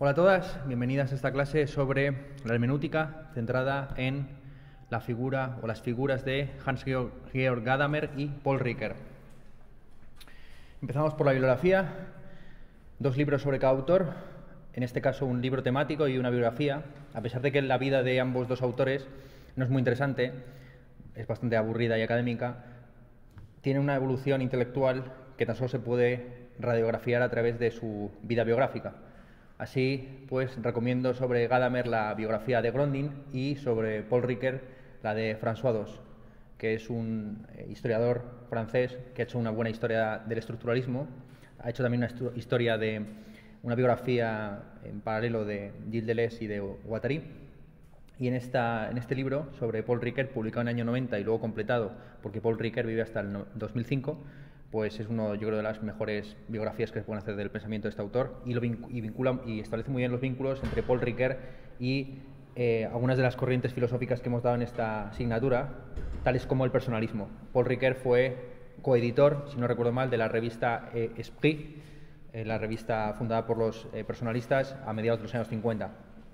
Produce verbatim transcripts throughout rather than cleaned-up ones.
Hola a todas, bienvenidas a esta clase sobre la hermenéutica centrada en la figura o las figuras de Hans-Georg Gadamer y Paul Ricoeur. Empezamos por la bibliografía, dos libros sobre cada autor, en este caso un libro temático y una biografía. A pesar de que la vida de ambos dos autores no es muy interesante, es bastante aburrida y académica, tiene una evolución intelectual que tan solo se puede radiografiar a través de su vida biográfica. Así, pues, recomiendo sobre Gadamer la biografía de Grondin y sobre Paul Ricoeur la de François Dos, que es un historiador francés que ha hecho una buena historia del estructuralismo. Ha hecho también una historia de una biografía en paralelo de Gilles Deleuze y de Guattari. Y en, esta, en este libro sobre Paul Ricoeur, publicado en el año noventa y luego completado, porque Paul Ricoeur vive hasta el dos mil cinco, pues es uno, yo creo, de las mejores biografías que se pueden hacer del pensamiento de este autor, y, lo vinc y vincula y establece muy bien los vínculos entre Paul Ricoeur y eh, algunas de las corrientes filosóficas que hemos dado en esta asignatura, tales como el personalismo. Paul Ricoeur fue coeditor, si no recuerdo mal, de la revista eh, Esprit, eh, la revista fundada por los eh, personalistas a mediados de los años cincuenta.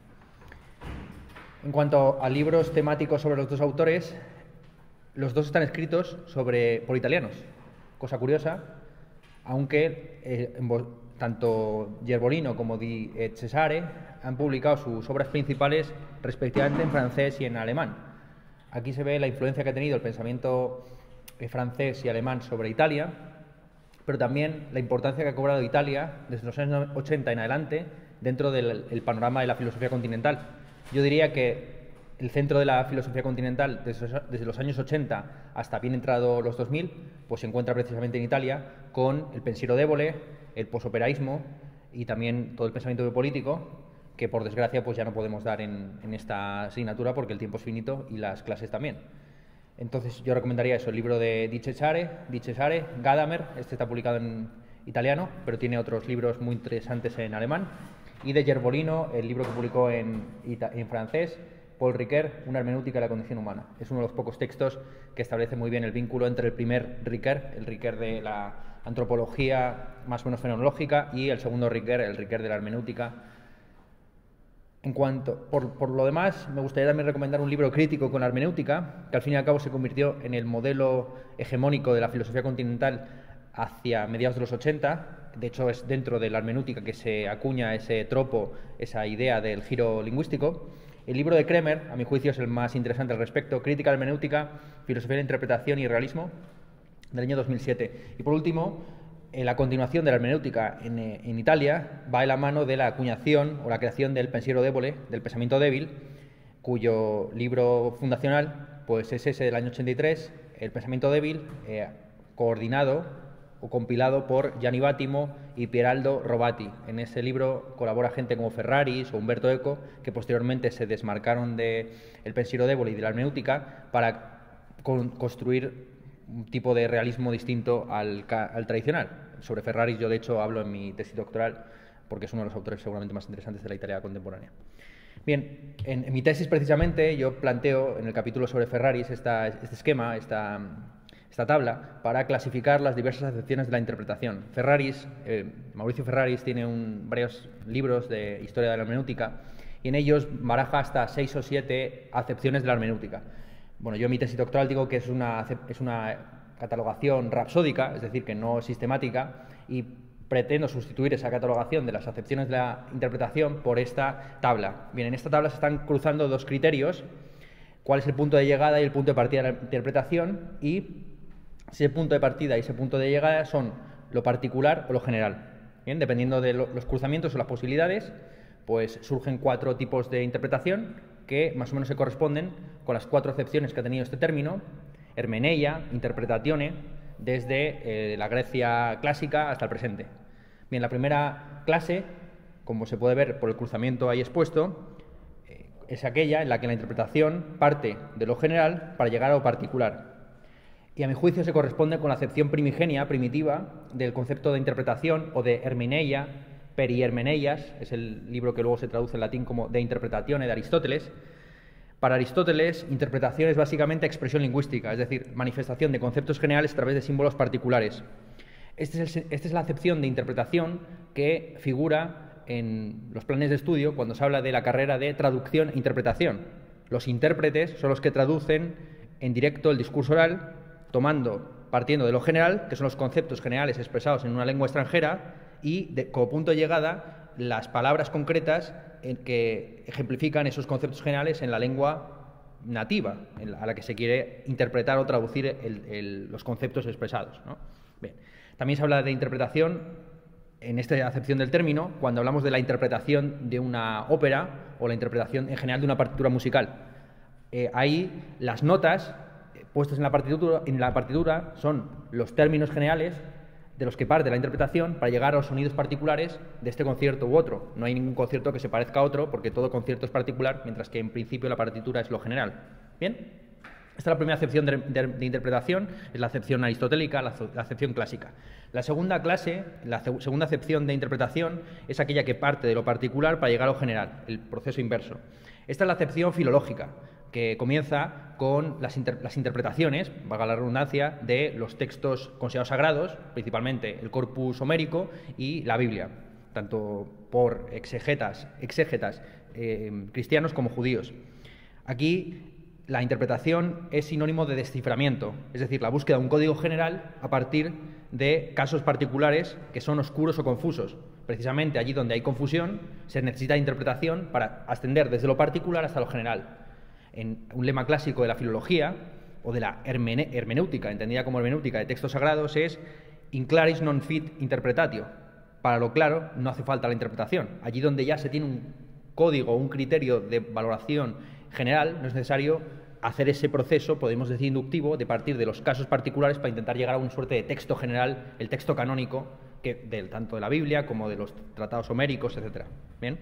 En cuanto a libros temáticos sobre los dos autores, los dos están escritos sobre, por italianos. Cosa curiosa, aunque eh, tanto Gerbolino como Di Cesare han publicado sus obras principales respectivamente en francés y en alemán. Aquí se ve la influencia que ha tenido el pensamiento eh, francés y alemán sobre Italia, pero también la importancia que ha cobrado Italia desde los años ochenta en adelante dentro del el panorama de la filosofía continental. Yo diría que el centro de la filosofía continental, desde, desde los años ochenta hasta bien entrado los dos mil, pues se encuentra precisamente en Italia con el pensiero d'Évole, el posoperaísmo y también todo el pensamiento biopolítico, que por desgracia pues ya no podemos dar en, en esta asignatura porque el tiempo es finito y las clases también. Entonces yo recomendaría eso, el libro de Di Cesare, Di Cesare, Gadamer, este está publicado en italiano, pero tiene otros libros muy interesantes en alemán, y de Gerbolino, el libro que publicó en, en francés, Paul Ricoeur, una hermenéutica de la condición humana. Es uno de los pocos textos que establece muy bien el vínculo entre el primer Ricoeur, el Ricoeur de la antropología más o menos fenomenológica, y el segundo Ricoeur, el Ricoeur de la hermenéutica. En cuanto, por, por lo demás, me gustaría también recomendar un libro crítico con la hermenéutica, que al fin y al cabo se convirtió en el modelo hegemónico de la filosofía continental hacia mediados de los ochenta. De hecho, es dentro de la hermenéutica que se acuña ese tropo, esa idea del giro lingüístico. El libro de Kremer, a mi juicio, es el más interesante al respecto, Crítica hermenéutica, Filosofía de la Interpretación y Realismo, del año dos mil siete. Y por último, eh, la continuación de la hermenéutica en, eh, en Italia va de la mano de la acuñación o la creación del pensiero d'Évole, del pensamiento débil, cuyo libro fundacional pues es ese del año ochenta y tres, El pensamiento débil, eh, coordinado o compilado por Gianni Vattimo y Pieraldo Robati. En ese libro colabora gente como Ferraris o Umberto Eco, que posteriormente se desmarcaron del pensiero d'Évole y de la hermenéutica para con, construir un tipo de realismo distinto al, al tradicional. Sobre Ferraris yo, de hecho, hablo en mi tesis doctoral, porque es uno de los autores seguramente más interesantes de la Italia contemporánea. Bien, en, en mi tesis precisamente yo planteo en el capítulo sobre Ferraris esta, este esquema, esta... esta tabla para clasificar las diversas acepciones de la interpretación. Ferraris, eh, Mauricio Ferraris tiene un, varios libros de historia de la hermenéutica y en ellos baraja hasta seis o siete acepciones de la hermenéutica. Bueno, yo en mi tesis doctoral digo que es una, es una catalogación rapsódica, es decir, que no es sistemática, y pretendo sustituir esa catalogación de las acepciones de la interpretación por esta tabla. Bien, en esta tabla se están cruzando dos criterios: cuál es el punto de llegada y el punto de partida de la interpretación, y si el punto de partida y ese punto de llegada son lo particular o lo general. Bien, dependiendo de lo, los cruzamientos o las posibilidades, pues surgen cuatro tipos de interpretación que más o menos se corresponden con las cuatro acepciones que ha tenido este término: hermeneia, interpretatione, desde eh, la Grecia clásica hasta el presente. Bien, la primera clase, como se puede ver por el cruzamiento ahí expuesto, eh, es aquella en la que la interpretación parte de lo general para llegar a lo particular. Y a mi juicio se corresponde con la acepción primigenia, primitiva, del concepto de interpretación o de hermeneia, periermeneias, es el libro que luego se traduce en latín como De Interpretatione de Aristóteles. Para Aristóteles, interpretación es básicamente expresión lingüística, es decir, manifestación de conceptos generales a través de símbolos particulares. Esta es, el, esta es la acepción de interpretación que figura en los planes de estudio cuando se habla de la carrera de traducción e interpretación. Los intérpretes son los que traducen en directo el discurso oral, tomando, partiendo de lo general, que son los conceptos generales expresados en una lengua extranjera, y de, como punto de llegada, las palabras concretas en que ejemplifican esos conceptos generales en la lengua nativa, en la, a la que se quiere interpretar o traducir el, el, los conceptos expresados, ¿no? Bien. También se habla de interpretación en esta acepción del término cuando hablamos de la interpretación de una ópera o la interpretación en general de una partitura musical. Eh, ahí las notas eh, puestas en la, partitura, en la partitura son los términos generales de los que parte la interpretación para llegar a los sonidos particulares de este concierto u otro. No hay ningún concierto que se parezca a otro porque todo concierto es particular, mientras que en principio la partitura es lo general. ¿Bien? Esta es la primera acepción de, de, de interpretación, es la acepción aristotélica, la, la acepción clásica. La segunda clase, la ce, segunda acepción de interpretación es aquella que parte de lo particular para llegar a lo general, el proceso inverso. Esta es la acepción filológica, que comienza con las, inter, las interpretaciones, valga la redundancia, de los textos considerados sagrados, principalmente el corpus homérico y la Biblia, tanto por exegetas, exégetas eh, cristianos como judíos. Aquí la interpretación es sinónimo de desciframiento, es decir, la búsqueda de un código general a partir de casos particulares que son oscuros o confusos. Precisamente allí donde hay confusión se necesita interpretación para ascender desde lo particular hasta lo general. En un lema clásico de la filología o de la hermene, hermenéutica, entendida como hermenéutica de textos sagrados, es in claris non fit interpretatio. Para lo claro no hace falta la interpretación. Allí donde ya se tiene un código, un criterio de valoración general, no es necesario hacer ese proceso, podemos decir inductivo, de partir de los casos particulares para intentar llegar a una suerte de texto general, el texto canónico, que del, tanto de la Biblia como de los tratados homéricos, etcétera. ¿Bien?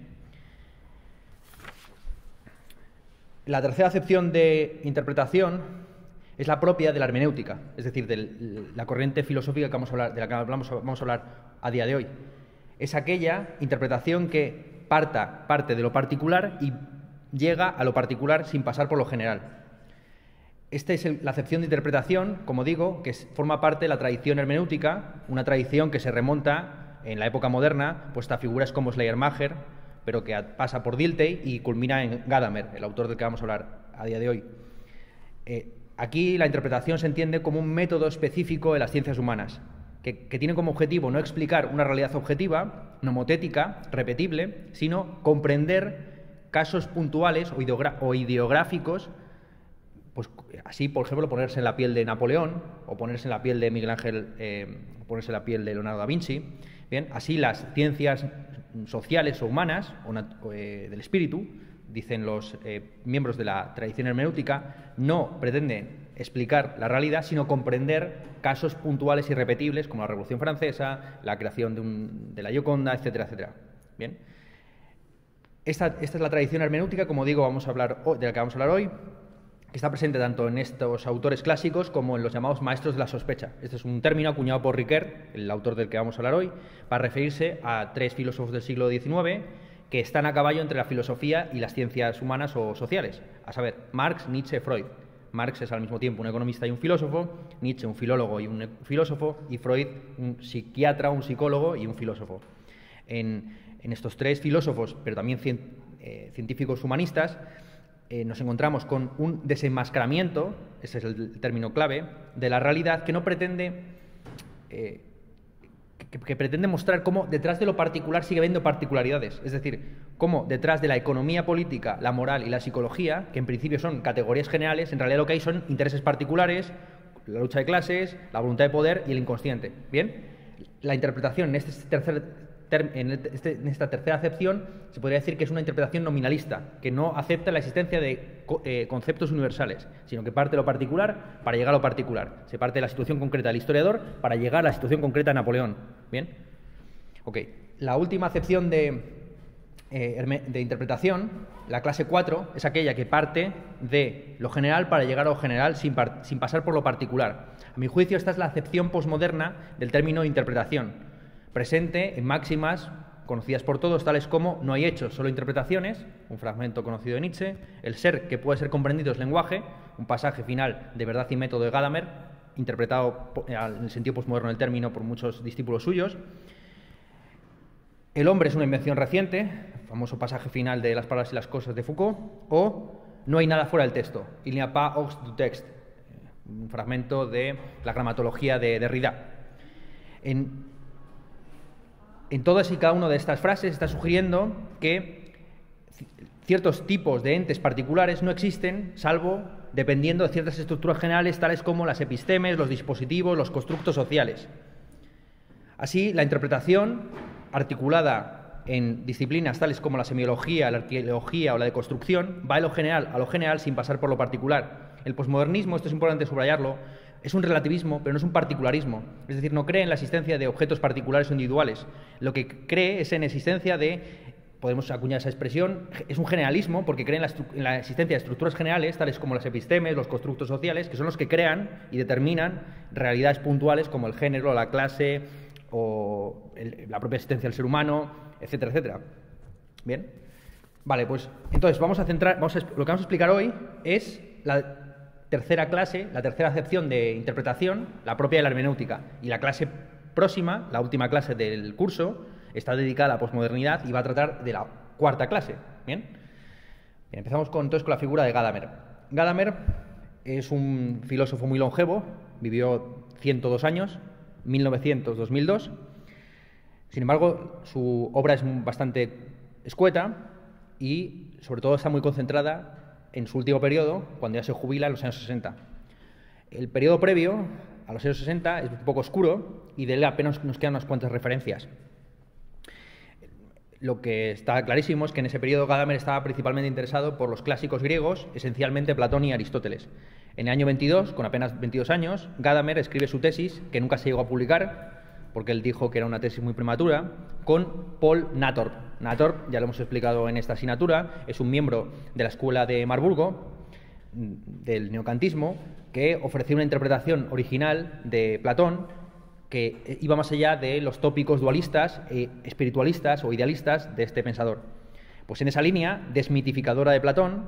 La tercera acepción de interpretación es la propia de la hermenéutica, es decir, de la corriente filosófica que vamos a hablar, de la que hablamos, vamos a hablar a día de hoy. Es aquella interpretación que parta, parte de lo particular y llega a lo particular sin pasar por lo general. Esta es el, la acepción de interpretación, como digo, que es, forma parte de la tradición hermenéutica, una tradición que se remonta en la época moderna, pues a figuras como Schleiermacher, pero que pasa por Dilthey y culmina en Gadamer, el autor del que vamos a hablar a día de hoy. Eh, aquí la interpretación se entiende como un método específico de las ciencias humanas, que, que tiene como objetivo no explicar una realidad objetiva, nomotética, repetible, sino comprender casos puntuales o, ideogra o ideográficos, pues así, por ejemplo, ponerse en la piel de Napoleón o ponerse en la piel de Miguel Ángel, eh, ponerse en la piel de Leonardo da Vinci. Bien, así las ciencias sociales o humanas o eh, del espíritu, dicen los eh, miembros de la tradición hermenéutica, no pretenden explicar la realidad, sino comprender casos puntuales y repetibles como la Revolución Francesa, la creación de, un, de la Gioconda, etcétera, etcétera. Bien. Esta, esta es la tradición hermenéutica, como digo, vamos a hablar, de la que vamos a hablar hoy, que está presente tanto en estos autores clásicos como en los llamados maestros de la sospecha. Este es un término acuñado por Ricoeur, el autor del que vamos a hablar hoy, para referirse a tres filósofos del siglo diecinueve que están a caballo entre la filosofía y las ciencias humanas o sociales, a saber, Marx, Nietzsche, Freud. Marx es al mismo tiempo un economista y un filósofo, Nietzsche un filólogo y un filósofo, y Freud un psiquiatra, un psicólogo y un filósofo. En, en estos tres filósofos, pero también cien, eh, científicos humanistas, Eh, nos encontramos con un desenmascaramiento, ese es el término clave, de la realidad que no pretende, eh, que, que pretende mostrar cómo detrás de lo particular sigue habiendo particularidades, es decir, cómo detrás de la economía política, la moral y la psicología, que en principio son categorías generales, en realidad lo que hay son intereses particulares, la lucha de clases, la voluntad de poder y el inconsciente. Bien, la interpretación en este tercer En, este, en esta tercera acepción se podría decir que es una interpretación nominalista, que no acepta la existencia de eh, conceptos universales, sino que parte de lo particular para llegar a lo particular. Se parte de la situación concreta del historiador para llegar a la situación concreta de Napoleón. ¿Bien? Ok. La última acepción de, eh, de interpretación, la clase cuatro, es aquella que parte de lo general para llegar a lo general sin, sin pasar por lo particular. A mi juicio, esta es la acepción posmoderna del término interpretación, presente en máximas conocidas por todos, tales como no hay hechos, solo interpretaciones, un fragmento conocido de Nietzsche, el ser que puede ser comprendido es lenguaje, un pasaje final de Verdad y Método de Gadamer, interpretado en el sentido posmoderno del término por muchos discípulos suyos. El hombre es una invención reciente, el famoso pasaje final de Las palabras y las cosas de Foucault, o no hay nada fuera del texto, il n'y a pas hors du texte, un fragmento de la gramatología de Derrida. En, en todas y cada una de estas frases está sugiriendo que ciertos tipos de entes particulares no existen, salvo dependiendo de ciertas estructuras generales, tales como las epistemes, los dispositivos, los constructos sociales. Así, la interpretación, articulada en disciplinas tales como la semiología, la arqueología o la deconstrucción, va de lo general a lo general sin pasar por lo particular. El posmodernismo, esto es importante subrayarlo, es un relativismo, pero no es un particularismo. Es decir, no cree en la existencia de objetos particulares o individuales. Lo que cree es en existencia de, podemos acuñar esa expresión, es un generalismo porque cree en la, en la existencia de estructuras generales, tales como las epistemes, los constructos sociales, que son los que crean y determinan realidades puntuales como el género, la clase o el, la propia existencia del ser humano, etcétera, etcétera. Bien. Vale, pues entonces vamos a centrar, vamos a, lo que vamos a explicar hoy es la tercera clase, la tercera acepción de interpretación, la propia de la hermenéutica. Y la clase próxima, la última clase del curso, está dedicada a la posmodernidad y va a tratar de la cuarta clase. ¿Bien? Bien, empezamos con, entonces con la figura de Gadamer. Gadamer es un filósofo muy longevo, vivió ciento dos años, mil novecientos a dos mil dos. Sin embargo, su obra es bastante escueta y, sobre todo, está muy concentrada en su último periodo, cuando ya se jubila en los años sesenta. El periodo previo a los años sesenta es un poco oscuro y de él apenas nos quedan unas cuantas referencias. Lo que está clarísimo es que en ese periodo Gadamer estaba principalmente interesado por los clásicos griegos, esencialmente Platón y Aristóteles. En el año veintidós, con apenas veintidós años, Gadamer escribe su tesis, que nunca se llegó a publicar, porque él dijo que era una tesis muy prematura, con Paul Natorp. Natorp, ya lo hemos explicado en esta asignatura, es un miembro de la escuela de Marburgo, del neocantismo, que ofreció una interpretación original de Platón que iba más allá de los tópicos dualistas, eh, espiritualistas o idealistas de este pensador. Pues en esa línea desmitificadora de Platón,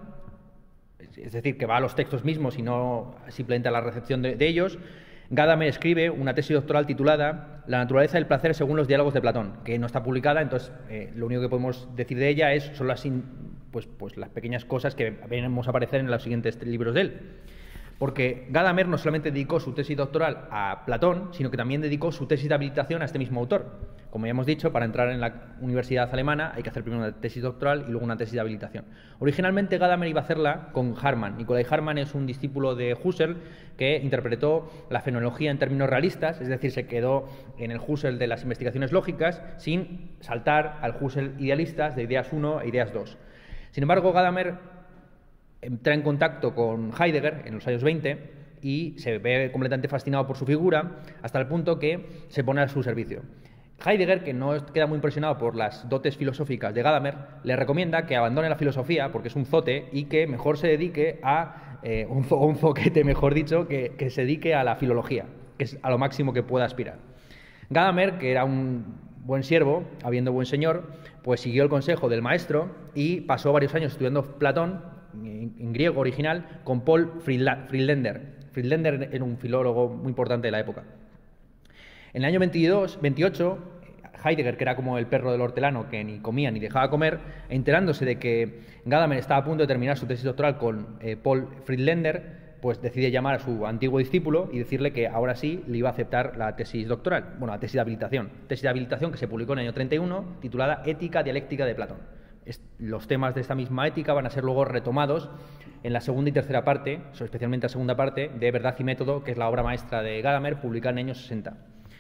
es decir, que va a los textos mismos y no simplemente a la recepción de, de ellos, Gadamer escribe una tesis doctoral titulada La naturaleza del placer según los diálogos de Platón, que no está publicada, entonces eh, lo único que podemos decir de ella es, son las, in, pues, pues, las pequeñas cosas que veremos aparecer en los siguientes libros de él. Porque Gadamer no solamente dedicó su tesis doctoral a Platón, sino que también dedicó su tesis de habilitación a este mismo autor. Como ya hemos dicho, para entrar en la universidad alemana hay que hacer primero una tesis doctoral y luego una tesis de habilitación. Originalmente Gadamer iba a hacerla con Harman. Nicolai Harman es un discípulo de Husserl que interpretó la fenomenología en términos realistas, es decir, se quedó en el Husserl de las investigaciones lógicas sin saltar al Husserl idealistas de ideas uno e ideas dos. Sin embargo, Gadamer entra en contacto con Heidegger en los años veinte y se ve completamente fascinado por su figura hasta el punto que se pone a su servicio. Heidegger, que no queda muy impresionado por las dotes filosóficas de Gadamer, le recomienda que abandone la filosofía porque es un zote y que mejor se dedique a eh, un, zo, un zoquete, mejor dicho, que, que se dedique a la filología, que es a lo máximo que pueda aspirar. Gadamer, que era un buen siervo, habiendo buen señor, pues siguió el consejo del maestro y pasó varios años estudiando Platón en, en griego original con Paul Friedländer. Friedländer era un filólogo muy importante de la época. En el año veintidós, veintiocho, Heidegger, que era como el perro del hortelano que ni comía ni dejaba comer, enterándose de que Gadamer estaba a punto de terminar su tesis doctoral con eh, Paul Friedländer, pues decide llamar a su antiguo discípulo y decirle que ahora sí le iba a aceptar la tesis doctoral, bueno, la tesis de habilitación. Tesis de habilitación que se publicó en el año treinta y uno, titulada Ética dialéctica de Platón. Es, los temas de esta misma ética van a ser luego retomados en la segunda y tercera parte, especialmente la segunda parte, de Verdad y Método, que es la obra maestra de Gadamer, publicada en el año sesenta.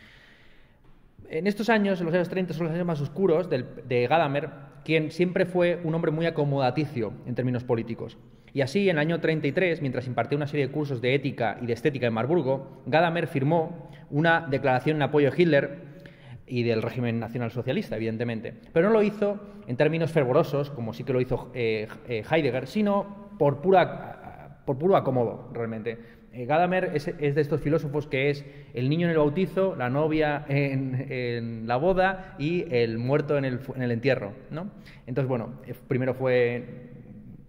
En estos años, en los años treinta, son los años más oscuros del, de Gadamer, quien siempre fue un hombre muy acomodaticio en términos políticos. Y así, en el año treinta y tres, mientras impartía una serie de cursos de ética y de estética en Marburgo, Gadamer firmó una declaración en apoyo a Hitler y del régimen nacionalsocialista, evidentemente. Pero no lo hizo en términos fervorosos, como sí que lo hizo eh, eh, Heidegger, sino por, pura, por puro acomodo, realmente. Eh, Gadamer es, es de estos filósofos que es el niño en el bautizo, la novia en, en la boda y el muerto en el, en el entierro, ¿no? Entonces, bueno, primero fue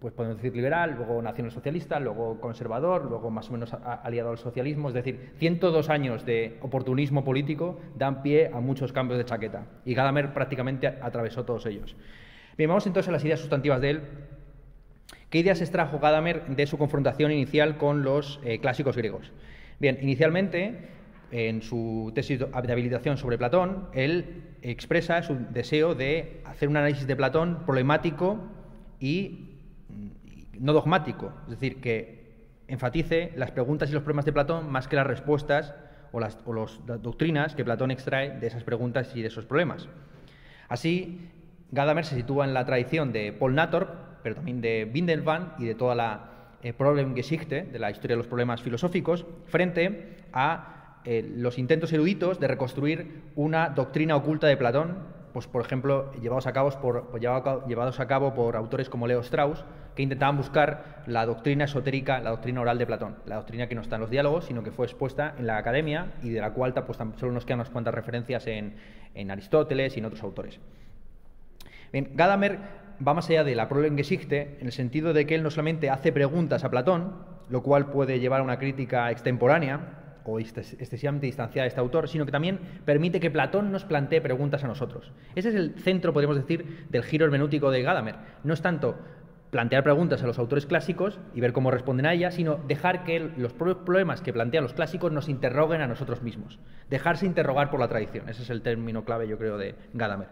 pues podemos decir liberal, luego nacionalsocialista, luego conservador, luego más o menos aliado al socialismo. Es decir, ciento dos años de oportunismo político dan pie a muchos cambios de chaqueta. Y Gadamer prácticamente atravesó todos ellos. Bien, vamos entonces a las ideas sustantivas de él. ¿Qué ideas extrajo Gadamer de su confrontación inicial con los eh, clásicos griegos? Bien, inicialmente, en su tesis de habilitación sobre Platón, él expresa su deseo de hacer un análisis de Platón problemático y no dogmático, es decir, que enfatice las preguntas y los problemas de Platón más que las respuestas o las, o los, las doctrinas que Platón extrae de esas preguntas y de esos problemas. Así, Gadamer se sitúa en la tradición de Paul Nator, pero también de Windelband y de toda la eh, Problemgeschichte, de la historia de los problemas filosóficos, frente a eh, los intentos eruditos de reconstruir una doctrina oculta de Platón, pues por ejemplo, llevados a cabo por, llevados a cabo por autores como Leo Strauss, que intentaban buscar la doctrina esotérica, la doctrina oral de Platón, la doctrina que no está en los diálogos, sino que fue expuesta en la academia y de la cual pues, solo nos quedan unas cuantas referencias en, en Aristóteles y en otros autores. Bien, Gadamer va más allá de la Problemgeschichte en el sentido de que él no solamente hace preguntas a Platón, lo cual puede llevar a una crítica extemporánea o excesivamente distanciada de este autor, sino que también permite que Platón nos plantee preguntas a nosotros. Ese es el centro, podríamos decir, del giro hermenéutico de Gadamer. No es tanto plantear preguntas a los autores clásicos y ver cómo responden a ellas, sino dejar que los problemas que plantean los clásicos nos interroguen a nosotros mismos. Dejarse interrogar por la tradición. Ese es el término clave, yo creo, de Gadamer.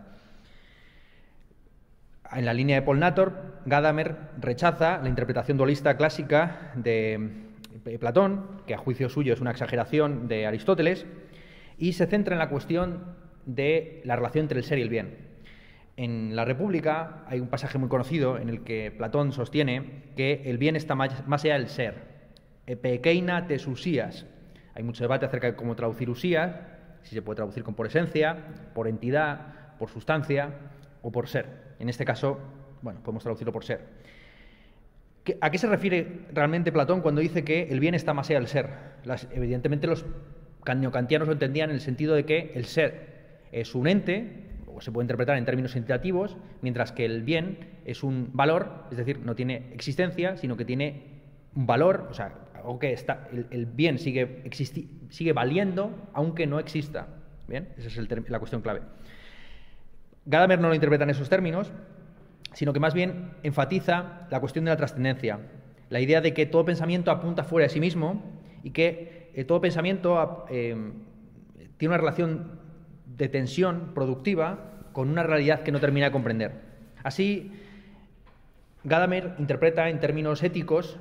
En la línea de Paul Nator, Gadamer rechaza la interpretación dualista clásica de Platón, que a juicio suyo es una exageración de Aristóteles, y se centra en la cuestión de la relación entre el ser y el bien. En la República hay un pasaje muy conocido en el que Platón sostiene que el bien está más, más allá del ser. Epekeina tes usías. Hay mucho debate acerca de cómo traducir usías, si se puede traducir con por esencia, por entidad, por sustancia o por ser. En este caso, bueno, podemos traducirlo por ser. ¿A qué se refiere realmente Platón cuando dice que el bien está más allá del ser? Las, evidentemente los neocantianos lo entendían en el sentido de que el ser es un ente, o se puede interpretar en términos entitativos, mientras que el bien es un valor, es decir, no tiene existencia, sino que tiene un valor, o sea, algo que está, el, el bien sigue, existi, sigue valiendo aunque no exista. ¿Bien? Esa es el, la cuestión clave. Gadamer no lo interpreta en esos términos, sino que más bien enfatiza la cuestión de la trascendencia, la idea de que todo pensamiento apunta fuera de sí mismo y que eh, todo pensamiento eh, tiene una relación de tensión productiva con una realidad que no termina de comprender. Así, Gadamer interpreta en términos éticos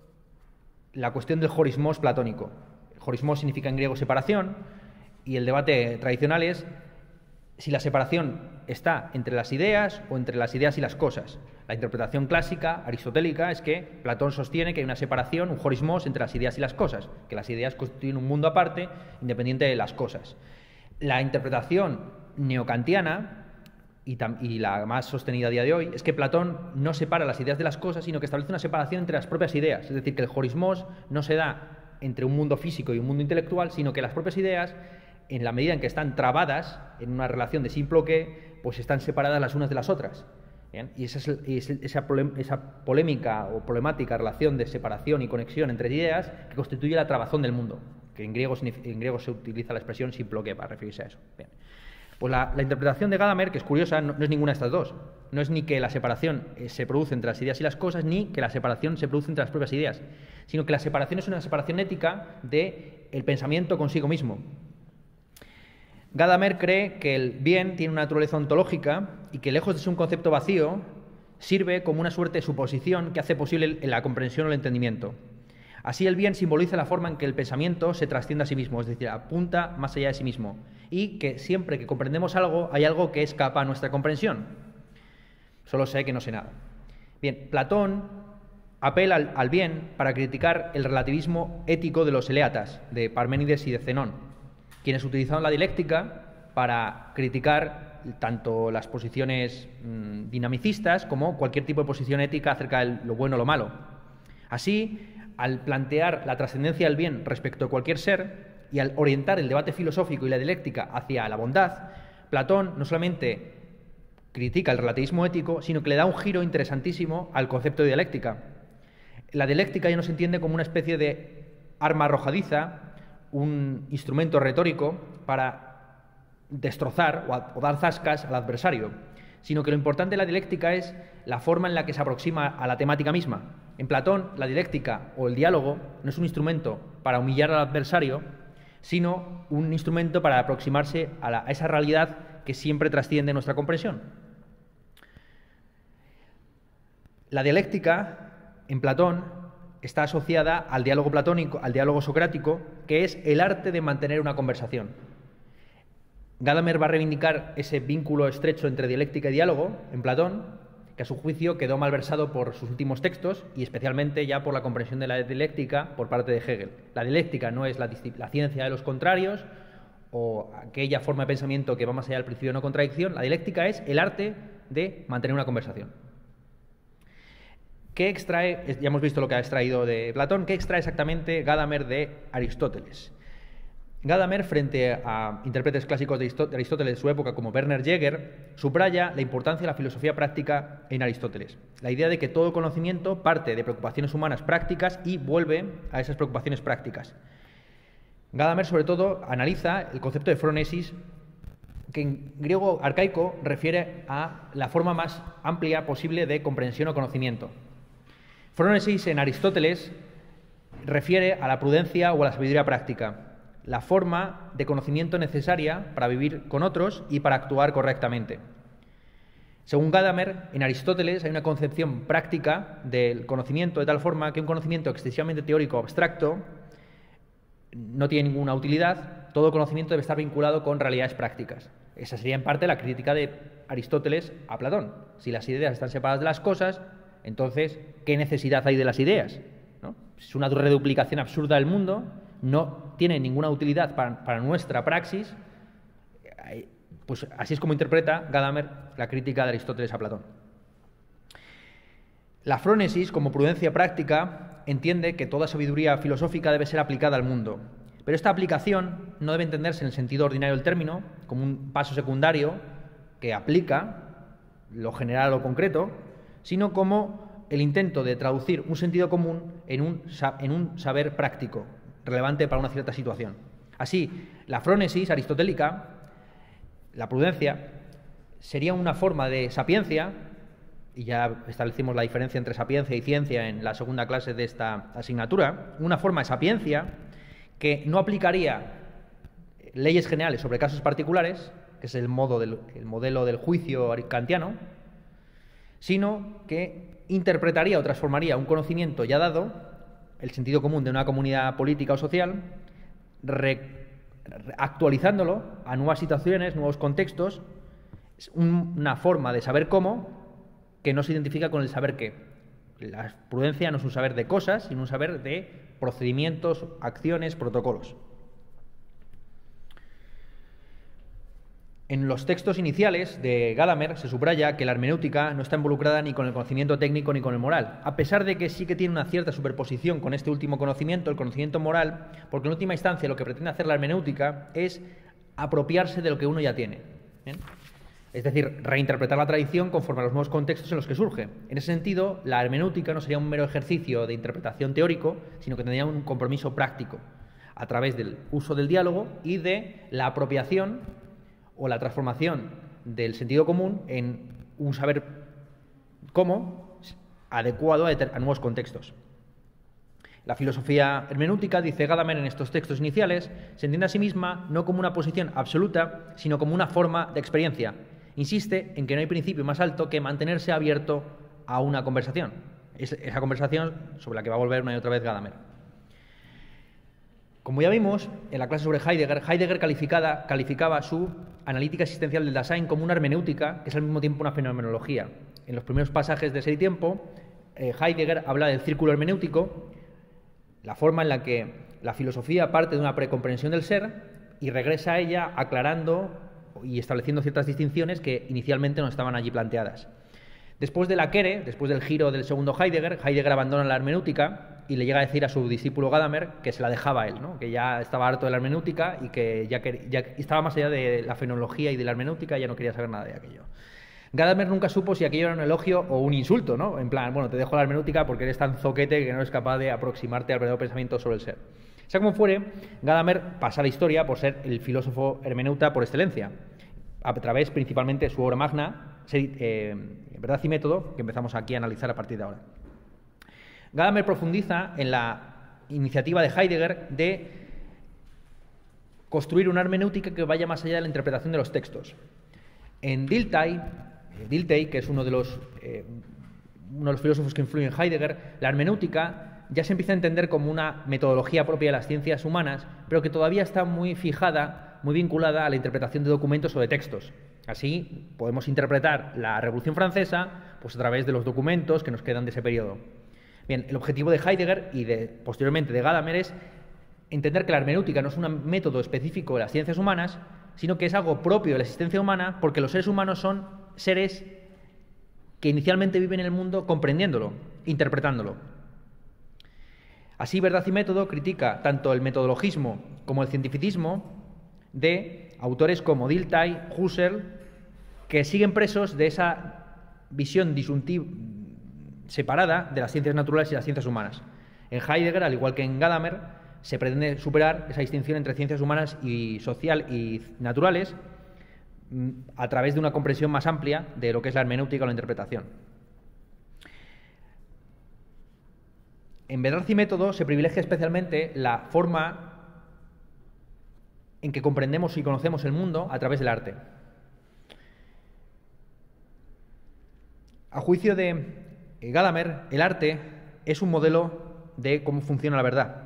la cuestión del jorismos platónico. Jorismos significa en griego separación, y el debate tradicional es si la separación está entre las ideas o entre las ideas y las cosas. La interpretación clásica, aristotélica, es que Platón sostiene que hay una separación, un jorismos entre las ideas y las cosas, que las ideas constituyen un mundo aparte, independiente de las cosas. La interpretación neocantiana, y, y la más sostenida a día de hoy, es que Platón no separa las ideas de las cosas, sino que establece una separación entre las propias ideas. Es decir, que el jorismos no se da entre un mundo físico y un mundo intelectual, sino que las propias ideas, en la medida en que están trabadas en una relación de sí bloque, pues están separadas las unas de las otras. ¿Bien? Y esa, es, esa, esa polémica o problemática relación de separación y conexión entre ideas que constituye la trabazón del mundo, que en griego, en griego se utiliza la expresión sin bloque para referirse a eso. Bien. Pues la, la interpretación de Gadamer, que es curiosa, no, no es ninguna de estas dos. No es ni que la separación eh, se produce entre las ideas y las cosas, ni que la separación se produce entre las propias ideas, sino que la separación es una separación ética del pensamiento consigo mismo. Gadamer cree que el bien tiene una naturaleza ontológica y que, lejos de ser un concepto vacío, sirve como una suerte de suposición que hace posible la comprensión o el entendimiento. Así, el bien simboliza la forma en que el pensamiento se trasciende a sí mismo, es decir, apunta más allá de sí mismo, y que siempre que comprendemos algo, hay algo que escapa a nuestra comprensión. Solo sé que no sé nada. Bien, Platón apela al, al bien para criticar el relativismo ético de los eleatas, de Parménides y de Zenón, quienes utilizaron la dialéctica para criticar tanto las posiciones mmm, dinamicistas como cualquier tipo de posición ética acerca de lo bueno o lo malo. Así, al plantear la trascendencia del bien respecto a cualquier ser y al orientar el debate filosófico y la dialéctica hacia la bondad, Platón no solamente critica el relativismo ético, sino que le da un giro interesantísimo al concepto de dialéctica. La dialéctica ya no se entiende como una especie de arma arrojadiza, un instrumento retórico para destrozar o, a, o dar zascas al adversario, sino que lo importante de la dialéctica es la forma en la que se aproxima a la temática misma. En Platón, la dialéctica o el diálogo no es un instrumento para humillar al adversario, sino un instrumento para aproximarse a, la, a esa realidad que siempre trasciende nuestra comprensión. La dialéctica, en Platón, está asociada al diálogo platónico, al diálogo socrático, que es el arte de mantener una conversación. Gadamer va a reivindicar ese vínculo estrecho entre dialéctica y diálogo en Platón, que a su juicio quedó malversado por sus últimos textos y especialmente ya por la comprensión de la dialéctica por parte de Hegel. La dialéctica no es la, la ciencia de los contrarios o aquella forma de pensamiento que va más allá del principio de no contradicción. La dialéctica es el arte de mantener una conversación. ¿Qué extrae? Ya hemos visto lo que ha extraído de Platón. ¿Qué extrae exactamente Gadamer de Aristóteles? Gadamer, frente a intérpretes clásicos de Aristóteles de su época como Werner Jäger, subraya la importancia de la filosofía práctica en Aristóteles. La idea de que todo conocimiento parte de preocupaciones humanas prácticas y vuelve a esas preocupaciones prácticas. Gadamer, sobre todo, analiza el concepto de phronesis, que en griego arcaico refiere a la forma más amplia posible de comprensión o conocimiento. Phronesis en Aristóteles refiere a la prudencia o a la sabiduría práctica, la forma de conocimiento necesaria para vivir con otros y para actuar correctamente. Según Gadamer, en Aristóteles hay una concepción práctica del conocimiento de tal forma que un conocimiento excesivamente teórico o abstracto no tiene ninguna utilidad. Todo conocimiento debe estar vinculado con realidades prácticas. Esa sería en parte la crítica de Aristóteles a Platón. Si las ideas están separadas de las cosas, entonces, ¿qué necesidad hay de las ideas? ¿No? Es una reduplicación absurda del mundo, no tiene ninguna utilidad para, para nuestra praxis. Pues así es como interpreta Gadamer la crítica de Aristóteles a Platón. La phronesis, como prudencia práctica, entiende que toda sabiduría filosófica debe ser aplicada al mundo. Pero esta aplicación no debe entenderse en el sentido ordinario del término, como un paso secundario que aplica lo general a lo concreto, sino como el intento de traducir un sentido común en un, en un saber práctico, relevante para una cierta situación. Así, la phronesis aristotélica, la prudencia, sería una forma de sapiencia, y ya establecimos la diferencia entre sapiencia y ciencia en la segunda clase de esta asignatura, una forma de sapiencia que no aplicaría leyes generales sobre casos particulares, que es el, modo del, el modelo del juicio kantiano, sino que interpretaría o transformaría un conocimiento ya dado, el sentido común de una comunidad política o social, re, re, actualizándolo a nuevas situaciones, nuevos contextos. Es un, una forma de saber cómo que no se identifica con el saber qué. La prudencia no es un saber de cosas, sino un saber de procedimientos, acciones, protocolos. En los textos iniciales de Gadamer se subraya que la hermenéutica no está involucrada ni con el conocimiento técnico ni con el moral, a pesar de que sí que tiene una cierta superposición con este último conocimiento, el conocimiento moral, porque en última instancia lo que pretende hacer la hermenéutica es apropiarse de lo que uno ya tiene. ¿Bien? Es decir, reinterpretar la tradición conforme a los nuevos contextos en los que surge. En ese sentido, la hermenéutica no sería un mero ejercicio de interpretación teórico, sino que tendría un compromiso práctico, a través del uso del diálogo y de la apropiación o la transformación del sentido común en un saber cómo adecuado a, a nuevos contextos. La filosofía hermenéutica, dice Gadamer en estos textos iniciales, se entiende a sí misma no como una posición absoluta, sino como una forma de experiencia. Insiste en que no hay principio más alto que mantenerse abierto a una conversación. Es esa conversación sobre la que va a volver una y otra vez Gadamer. Como ya vimos en la clase sobre Heidegger, Heidegger calificada, calificaba su analítica existencial del Dasein como una hermenéutica, que es al mismo tiempo una fenomenología. En los primeros pasajes de Ser y Tiempo, eh, Heidegger habla del círculo hermenéutico, la forma en la que la filosofía parte de una precomprensión del ser y regresa a ella aclarando y estableciendo ciertas distinciones que inicialmente no estaban allí planteadas. Después de la Quere, después del giro del segundo Heidegger, Heidegger abandona la hermenéutica y le llega a decir a su discípulo Gadamer que se la dejaba a él, ¿no? Que ya estaba harto de la hermenéutica y que ya, que, ya estaba más allá de la fenomenología y de la hermenéutica y ya no quería saber nada de aquello. Gadamer nunca supo si aquello era un elogio o un insulto, ¿no? En plan, bueno, te dejo la hermenéutica porque eres tan zoquete que no eres capaz de aproximarte al verdadero pensamiento sobre el ser. Sea como fuere, Gadamer pasa a la historia por ser el filósofo hermeneuta por excelencia, a través principalmente de su obra magna, eh, Verdad y Método, que empezamos aquí a analizar a partir de ahora. Gadamer profundiza en la iniciativa de Heidegger de construir una hermenéutica que vaya más allá de la interpretación de los textos. En Dilthey, Dilthey, que es uno de los, eh, uno de los filósofos que influyen en Heidegger, la hermenéutica ya se empieza a entender como una metodología propia de las ciencias humanas, pero que todavía está muy fijada, muy vinculada a la interpretación de documentos o de textos. Así podemos interpretar la Revolución Francesa pues, a través de los documentos que nos quedan de ese periodo. Bien, el objetivo de Heidegger y de, posteriormente de Gadamer es entender que la hermenéutica no es un método específico de las ciencias humanas, sino que es algo propio de la existencia humana, porque los seres humanos son seres que inicialmente viven en el mundo comprendiéndolo, interpretándolo. Así, Verdad y Método critica tanto el metodologismo como el cientificismo de autores como Dilthey, Husserl, que siguen presos de esa visión disyuntiva separada de las ciencias naturales y las ciencias humanas. En Heidegger, al igual que en Gadamer, se pretende superar esa distinción entre ciencias humanas y social y naturales a través de una comprensión más amplia de lo que es la hermenéutica o la interpretación. En Verdad y Método se privilegia especialmente la forma en que comprendemos y conocemos el mundo a través del arte. A juicio de Gadamer, el arte es un modelo de cómo funciona la verdad.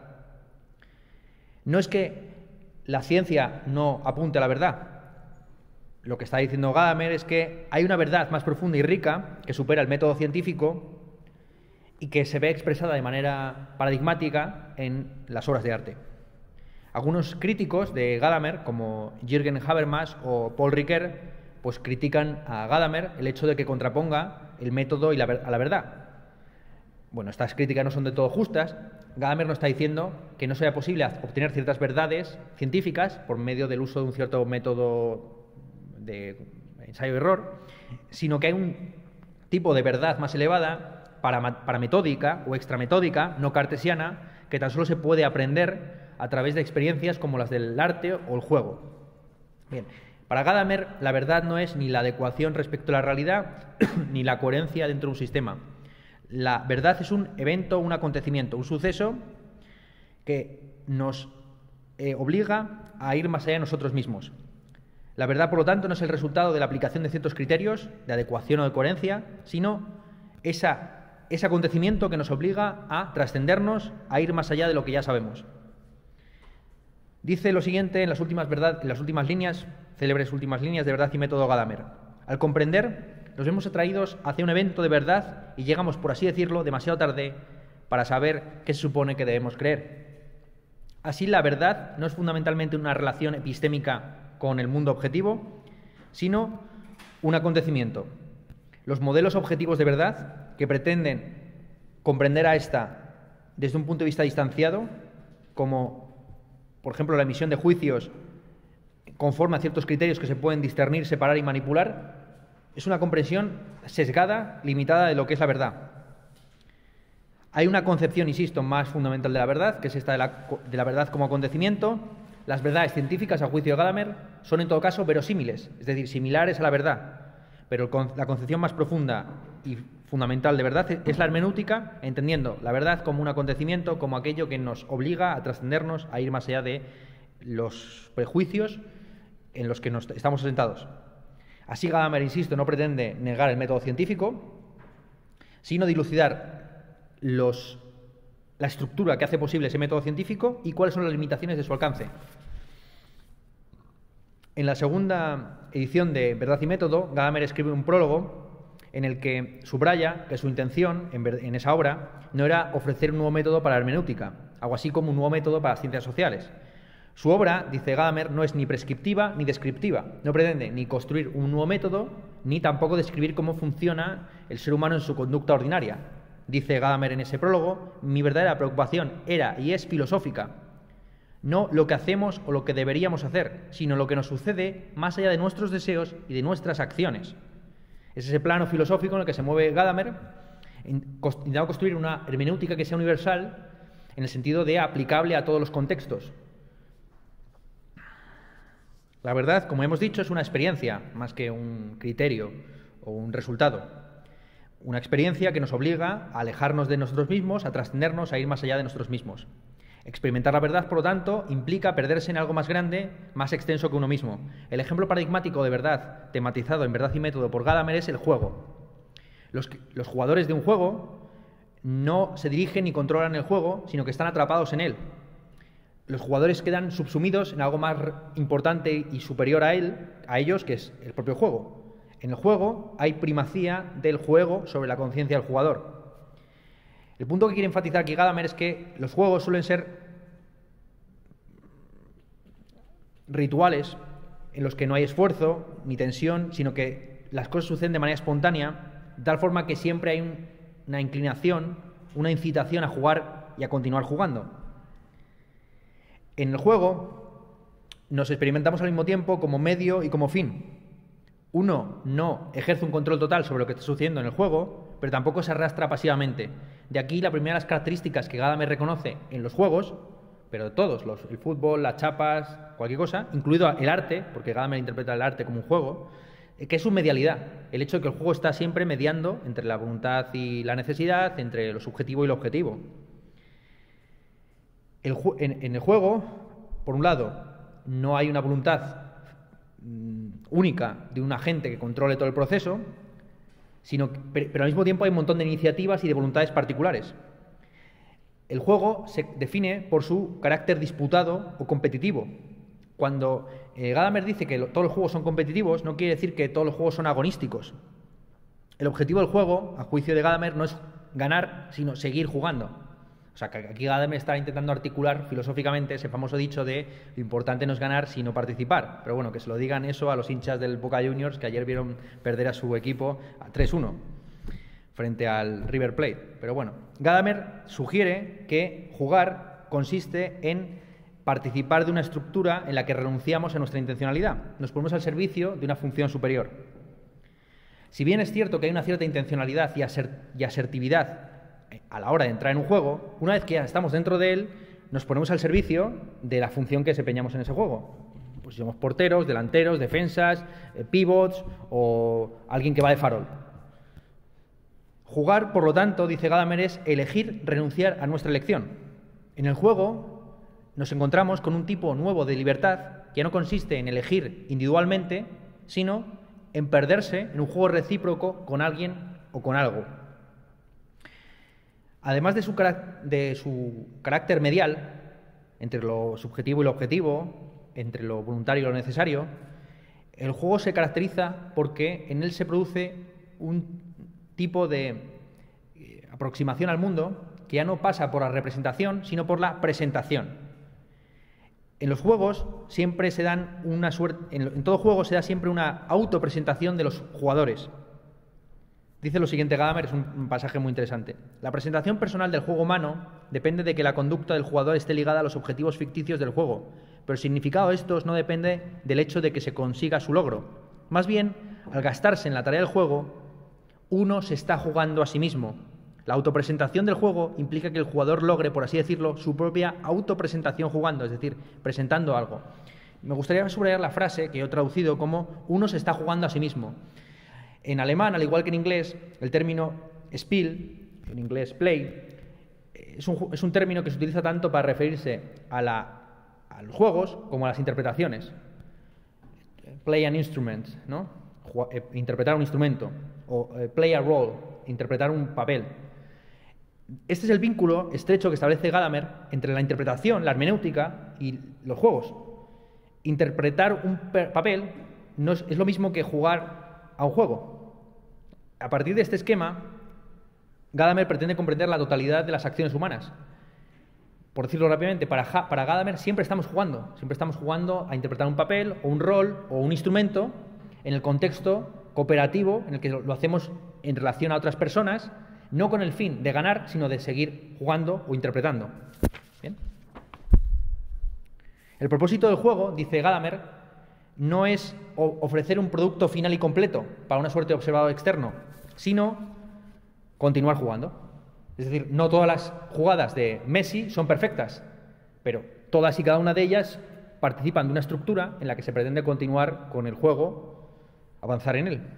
No es que la ciencia no apunte a la verdad. Lo que está diciendo Gadamer es que hay una verdad más profunda y rica que supera el método científico y que se ve expresada de manera paradigmática en las obras de arte. Algunos críticos de Gadamer, como Jürgen Habermas o Paul Ricoeur, pues critican a Gadamer el hecho de que contraponga el método y la, a la verdad. Bueno, estas críticas no son de todo justas. Gadamer no está diciendo que no sea posible obtener ciertas verdades científicas por medio del uso de un cierto método de ensayo-error, sino que hay un tipo de verdad más elevada, para, parametódica o extrametódica, no cartesiana, que tan solo se puede aprender a través de experiencias como las del arte o el juego. Bien, para Gadamer la verdad no es ni la adecuación respecto a la realidad ni la coherencia dentro de un sistema. La verdad es un evento, un acontecimiento, un suceso que nos eh, obliga a ir más allá de nosotros mismos. La verdad, por lo tanto, no es el resultado de la aplicación de ciertos criterios de adecuación o de coherencia, sino esa, ese acontecimiento que nos obliga a trascendernos, a ir más allá de lo que ya sabemos. Dice lo siguiente en las últimas, verdad, en las últimas líneas, célebres últimas líneas de Verdad y Método Gadamer. Al comprender, nos vemos atraídos hacia un evento de verdad y llegamos, por así decirlo, demasiado tarde para saber qué se supone que debemos creer. Así, la verdad no es fundamentalmente una relación epistémica con el mundo objetivo, sino un acontecimiento. Los modelos objetivos de verdad, que pretenden comprender a esta desde un punto de vista distanciado, como, por ejemplo, la emisión de juicios conforme a ciertos criterios que se pueden discernir, separar y manipular, es una comprensión sesgada, limitada de lo que es la verdad. Hay una concepción, insisto, más fundamental de la verdad, que es esta de la, de la verdad como acontecimiento. Las verdades científicas, a juicio de Gadamer, son en todo caso verosímiles, es decir, similares a la verdad. Pero la concepción más profunda y fundamental de verdad es la hermenéutica, entendiendo la verdad como un acontecimiento, como aquello que nos obliga a trascendernos, a ir más allá de los prejuicios en los que nos estamos asentados. Así Gadamer, insisto, no pretende negar el método científico, sino dilucidar los, la estructura que hace posible ese método científico y cuáles son las limitaciones de su alcance. En la segunda edición de Verdad y Método, Gadamer escribe un prólogo en el que subraya que su intención en, en esa obra no era ofrecer un nuevo método para la hermenéutica, algo así como un nuevo método para las ciencias sociales. Su obra, dice Gadamer, no es ni prescriptiva ni descriptiva. No pretende ni construir un nuevo método, ni tampoco describir cómo funciona el ser humano en su conducta ordinaria. Dice Gadamer en ese prólogo, mi verdadera preocupación era y es filosófica. No lo que hacemos o lo que deberíamos hacer, sino lo que nos sucede más allá de nuestros deseos y de nuestras acciones. Es ese plano filosófico en el que se mueve Gadamer, intentando construir una hermenéutica que sea universal en el sentido de aplicable a todos los contextos. La verdad, como hemos dicho, es una experiencia más que un criterio o un resultado. Una experiencia que nos obliga a alejarnos de nosotros mismos, a trascendernos, a ir más allá de nosotros mismos. Experimentar la verdad, por lo tanto, implica perderse en algo más grande, más extenso que uno mismo. El ejemplo paradigmático de verdad, tematizado en Verdad y Método por Gadamer, es el juego. Los, los jugadores de un juego no se dirigen ni controlan el juego, sino que están atrapados en él. Los jugadores quedan subsumidos en algo más importante y superior a él, a ellos, que es el propio juego. En el juego hay primacía del juego sobre la conciencia del jugador. El punto que quiere enfatizar aquí Gadamer es que los juegos suelen ser rituales en los que no hay esfuerzo ni tensión, sino que las cosas suceden de manera espontánea, de tal forma que siempre hay un, una inclinación, una incitación a jugar y a continuar jugando. En el juego nos experimentamos al mismo tiempo como medio y como fin. Uno no ejerce un control total sobre lo que está sucediendo en el juego, pero tampoco se arrastra pasivamente. De aquí la primera de las características que Gadamer reconoce en los juegos, pero de todos, los, el fútbol, las chapas, cualquier cosa, incluido el arte, porque Gadamer interpreta el arte como un juego, que es su medialidad. El hecho de que el juego está siempre mediando entre la voluntad y la necesidad, entre lo subjetivo y lo objetivo. El, en, en el juego, por un lado, no hay una voluntad única de un agente que controle todo el proceso, sino que, pero al mismo tiempo hay un montón de iniciativas y de voluntades particulares. El juego se define por su carácter disputado o competitivo. Cuando eh, Gadamer dice que lo, todos los juegos son competitivos, no quiere decir que todos los juegos son agonísticos. El objetivo del juego, a juicio de Gadamer, no es ganar, sino seguir jugando. O sea, que aquí Gadamer está intentando articular filosóficamente ese famoso dicho de lo importante no es ganar, sino participar. Pero bueno, que se lo digan eso a los hinchas del Boca Juniors, que ayer vieron perder a su equipo a tres uno frente al River Plate. Pero bueno, Gadamer sugiere que jugar consiste en participar de una estructura en la que renunciamos a nuestra intencionalidad. Nos ponemos al servicio de una función superior. Si bien es cierto que hay una cierta intencionalidad y, aser- y asertividad a la hora de entrar en un juego, una vez que ya estamos dentro de él, nos ponemos al servicio de la función que desempeñamos en ese juego. Pues si somos porteros, delanteros, defensas, eh, pivots o alguien que va de farol. Jugar, por lo tanto, dice Gadamer, es elegir renunciar a nuestra elección. En el juego nos encontramos con un tipo nuevo de libertad que no consiste en elegir individualmente, sino en perderse en un juego recíproco con alguien o con algo. Además de su, de su carácter medial, entre lo subjetivo y lo objetivo, entre lo voluntario y lo necesario, el juego se caracteriza porque en él se produce un tipo de eh, aproximación al mundo que ya no pasa por la representación, sino por la presentación. En los juegos siempre se dan una suerte, en, en todo juego se da siempre una autopresentación de los jugadores. Dice lo siguiente Gadamer, es un, un pasaje muy interesante. La presentación personal del juego humano depende de que la conducta del jugador esté ligada a los objetivos ficticios del juego, pero el significado de estos no depende del hecho de que se consiga su logro. Más bien, al gastarse en la tarea del juego, uno se está jugando a sí mismo. La autopresentación del juego implica que el jugador logre, por así decirlo, su propia autopresentación jugando, es decir, presentando algo. Me gustaría subrayar la frase que yo he traducido como uno se está jugando a sí mismo. En alemán, al igual que en inglés, el término Spiel, en inglés play, es un, es un término que se utiliza tanto para referirse a, la, a los juegos como a las interpretaciones. Play an instrument, ¿no? Interpretar un instrumento. O eh, play a role, interpretar un papel. Este es el vínculo estrecho que establece Gadamer entre la interpretación, la hermenéutica y los juegos. Interpretar un papel no es, es lo mismo que jugar a un juego. A partir de este esquema, Gadamer pretende comprender la totalidad de las acciones humanas. Por decirlo rápidamente, para, para Gadamer siempre estamos jugando, siempre estamos jugando a interpretar un papel o un rol o un instrumento en el contexto cooperativo en el que lo hacemos en relación a otras personas, no con el fin de ganar, sino de seguir jugando o interpretando. ¿Bien? El propósito del juego, dice Gadamer, no es ofrecer un producto final y completo para una suerte de observador externo, sino continuar jugando. Es decir, no todas las jugadas de Messi son perfectas, pero todas y cada una de ellas participan de una estructura en la que se pretende continuar con el juego, avanzar en él.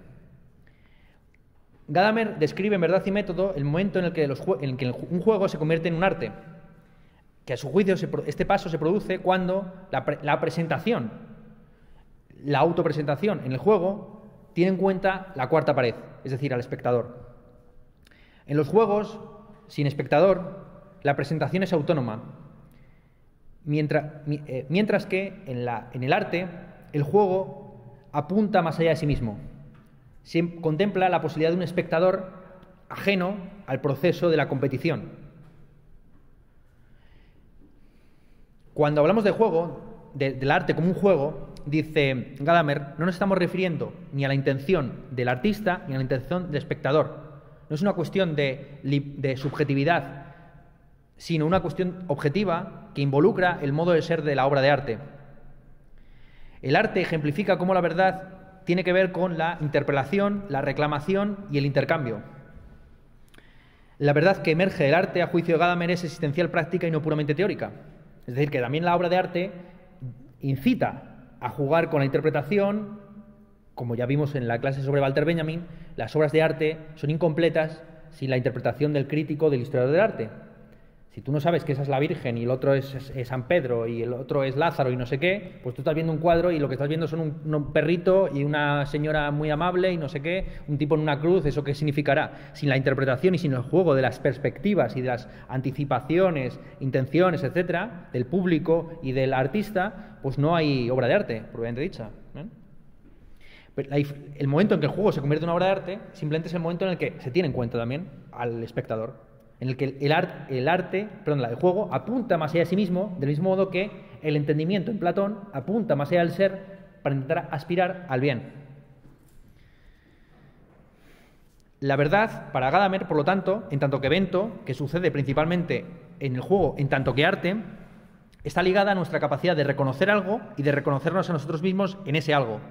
Gadamer describe en Verdad y Método el momento en el que, los en el que un juego se convierte en un arte, que a su juicio se, este paso se produce cuando la, pre, la presentación, la autopresentación en el juego tiene en cuenta la cuarta pared, es decir, al espectador. En los juegos, sin espectador, la presentación es autónoma, mientras, eh, mientras que en, la, en el arte el juego apunta más allá de sí mismo. Se contempla la posibilidad de un espectador ajeno al proceso de la competición. Cuando hablamos de juego, de, del arte como un juego, dice Gadamer, no nos estamos refiriendo ni a la intención del artista ni a la intención del espectador. No es una cuestión de, de subjetividad, sino una cuestión objetiva que involucra el modo de ser de la obra de arte. El arte ejemplifica cómo la verdad tiene que ver con la interpelación, la reclamación y el intercambio. La verdad que emerge del arte, a juicio de Gadamer, es existencial, práctica y no puramente teórica. Es decir, que también la obra de arte incita a jugar con la interpretación. Como ya vimos en la clase sobre Walter Benjamin, las obras de arte son incompletas sin la interpretación del crítico, del historiador del arte. Si tú no sabes que esa es la Virgen y el otro es, es, es San Pedro y el otro es Lázaro y no sé qué, pues tú estás viendo un cuadro y lo que estás viendo son un, un perrito y una señora muy amable y no sé qué, un tipo en una cruz, ¿eso qué significará? Sin la interpretación y sin el juego de las perspectivas y de las anticipaciones, intenciones, etcétera, del público y del artista, pues no hay obra de arte, propiamente dicha, ¿eh? El momento en que el juego se convierte en una obra de arte simplemente es el momento en el que se tiene en cuenta también al espectador, en el que el, art, el arte, perdón, el juego apunta más allá de sí mismo, del mismo modo que el entendimiento en Platón apunta más allá del ser para intentar aspirar al bien. La verdad, para Gadamer, por lo tanto, en tanto que evento, que sucede principalmente en el juego en tanto que arte, está ligada a nuestra capacidad de reconocer algo y de reconocernos a nosotros mismos en ese algo.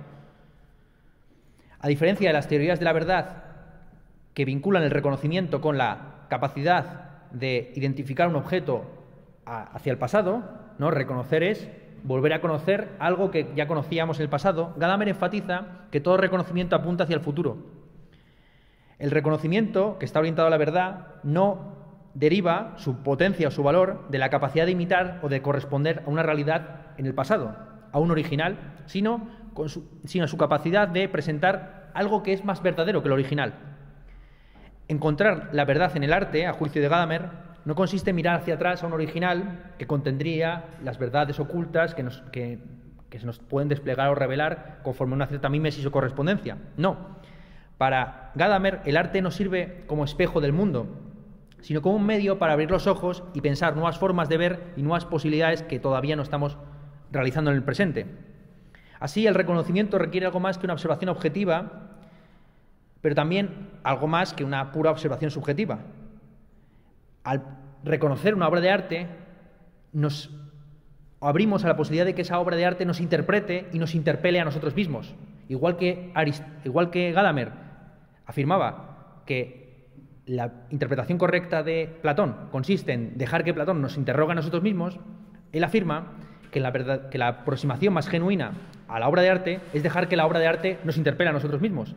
A diferencia de las teorías de la verdad que vinculan el reconocimiento con la capacidad de identificar un objeto a, hacia el pasado, ¿no? Reconocer es volver a conocer algo que ya conocíamos en el pasado. Gadamer enfatiza que todo reconocimiento apunta hacia el futuro. El reconocimiento, que está orientado a la verdad, no deriva su potencia o su valor de la capacidad de imitar o de corresponder a una realidad en el pasado, a un original, sino Con su, sino su capacidad de presentar algo que es más verdadero que lo original. Encontrar la verdad en el arte, a juicio de Gadamer, no consiste en mirar hacia atrás a un original que contendría las verdades ocultas que, nos, que, que se nos pueden desplegar o revelar conforme a una cierta mímesis o correspondencia. No. Para Gadamer, el arte no sirve como espejo del mundo, sino como un medio para abrir los ojos y pensar nuevas formas de ver y nuevas posibilidades que todavía no estamos realizando en el presente. Así, el reconocimiento requiere algo más que una observación objetiva, pero también algo más que una pura observación subjetiva. Al reconocer una obra de arte, nos abrimos a la posibilidad de que esa obra de arte nos interprete y nos interpele a nosotros mismos. Igual que, Arist- igual que Gadamer afirmaba que la interpretación correcta de Platón consiste en dejar que Platón nos interrogue a nosotros mismos, él afirma que la, verdad, que la aproximación más genuina a la obra de arte es dejar que la obra de arte nos interpele a nosotros mismos.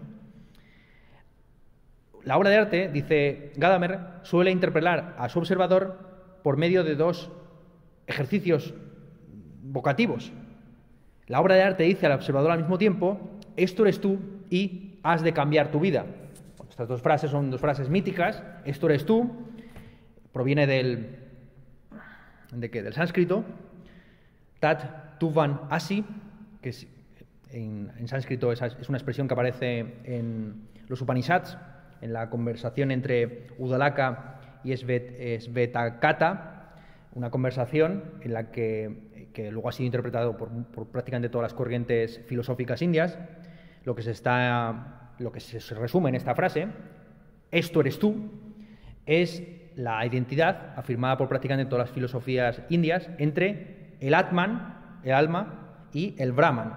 La obra de arte, dice Gadamer, suele interpelar a su observador por medio de dos ejercicios vocativos. La obra de arte dice al observador al mismo tiempo, esto eres tú y has de cambiar tu vida. Estas dos frases son dos frases míticas, esto eres tú, proviene del, ¿de qué? del sánscrito, Tat Tuvan Asi, que es, en, en sánscrito es, es una expresión que aparece en los Upanishads, en la conversación entre Uddalaka y Svetakata, una conversación en la que, que luego ha sido interpretado por, por prácticamente todas las corrientes filosóficas indias. Lo que se está, lo que se resume en esta frase, esto eres tú, es la identidad afirmada por prácticamente todas las filosofías indias entre el Atman, el alma, y el Brahman,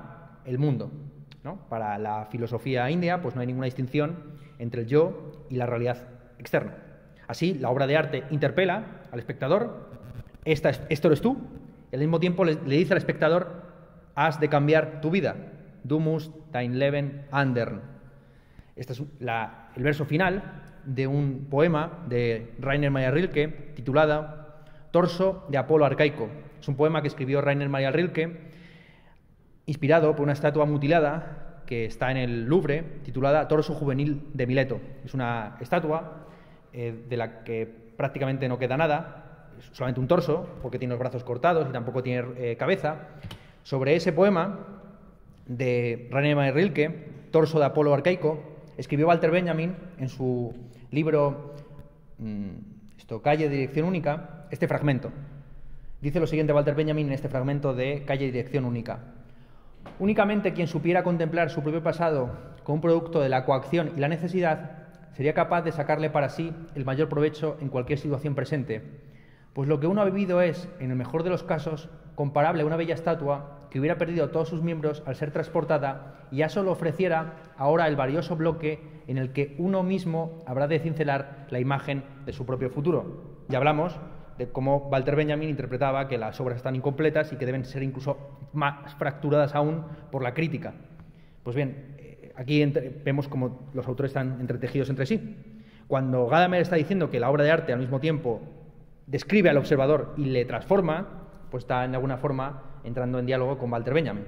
el mundo, ¿no? Para la filosofía india, pues no hay ninguna distinción entre el yo y la realidad externa. Así, la obra de arte interpela al espectador, Esta es, esto eres tú, y al mismo tiempo le, le dice al espectador, has de cambiar tu vida. Du musst dein Leben ändern. Este es la, el verso final de un poema de Rainer Maria Rilke titulado Torso de Apolo arcaico. Es un poema que escribió Rainer Maria Rilke inspirado por una estatua mutilada que está en el Louvre titulada Torso juvenil de Mileto. Es una estatua eh, de la que prácticamente no queda nada, es solamente un torso porque tiene los brazos cortados y tampoco tiene eh, cabeza. Sobre ese poema de Rainer Maria Rilke, Torso de Apolo arcaico, escribió Walter Benjamin en su libro mmm, esto, Calle de Dirección Única, este fragmento. Dice lo siguiente Walter Benjamin en este fragmento de Calle de Dirección Única. Únicamente quien supiera contemplar su propio pasado como un producto de la coacción y la necesidad sería capaz de sacarle para sí el mayor provecho en cualquier situación presente, pues lo que uno ha vivido es, en el mejor de los casos, comparable a una bella estatua que hubiera perdido todos sus miembros al ser transportada y ya solo ofreciera ahora el valioso bloque en el que uno mismo habrá de cincelar la imagen de su propio futuro. Ya hablamos de cómo Walter Benjamin interpretaba que las obras están incompletas y que deben ser incluso más fracturadas aún por la crítica. Pues bien, aquí entre, vemos cómo los autores están entretejidos entre sí. Cuando Gadamer está diciendo que la obra de arte al mismo tiempo describe al observador y le transforma, pues está en alguna forma entrando en diálogo con Walter Benjamin.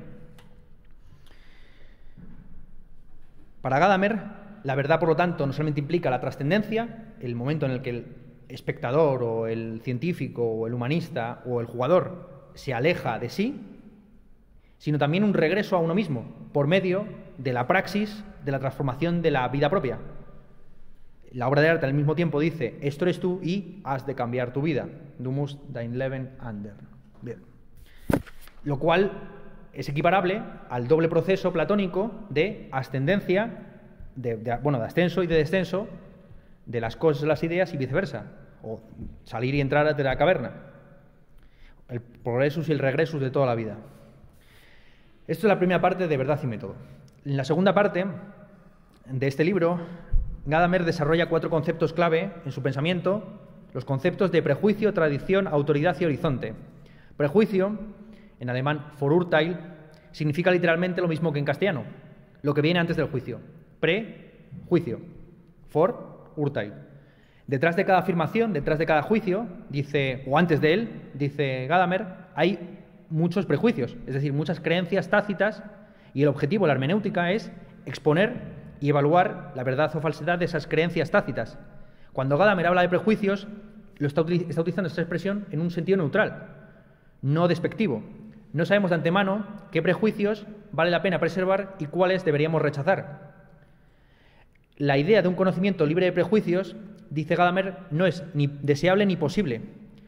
Para Gadamer, la verdad, por lo tanto, no solamente implica la trascendencia, el momento en el que el espectador o el científico o el humanista o el jugador se aleja de sí, sino también un regreso a uno mismo por medio de la praxis de la transformación de la vida propia. La obra de arte al mismo tiempo dice, esto eres tú y has de cambiar tu vida. Du musst dein Leben ändern. Bien. Lo cual es equiparable al doble proceso platónico de ascendencia, de, de, bueno, de ascenso y de descenso de las cosas, las ideas y viceversa, o salir y entrar de la caverna. El progresus y el regresus de toda la vida. Esto es la primera parte de Verdad y Método. En la segunda parte de este libro, Gadamer desarrolla cuatro conceptos clave en su pensamiento, los conceptos de prejuicio, tradición, autoridad y horizonte. Prejuicio, en alemán Vorurteil, significa literalmente lo mismo que en castellano, lo que viene antes del juicio. Pre-juicio. Vorurteil. Detrás de cada afirmación, detrás de cada juicio, dice, o antes de él, dice Gadamer, hay muchos prejuicios, es decir, muchas creencias tácitas, y el objetivo de la hermenéutica es exponer y evaluar la verdad o falsedad de esas creencias tácitas. Cuando Gadamer habla de prejuicios, lo está, está utilizando esta expresión en un sentido neutral, no despectivo. No sabemos de antemano qué prejuicios vale la pena preservar y cuáles deberíamos rechazar. La idea de un conocimiento libre de prejuicios, dice Gadamer, no es ni deseable ni posible.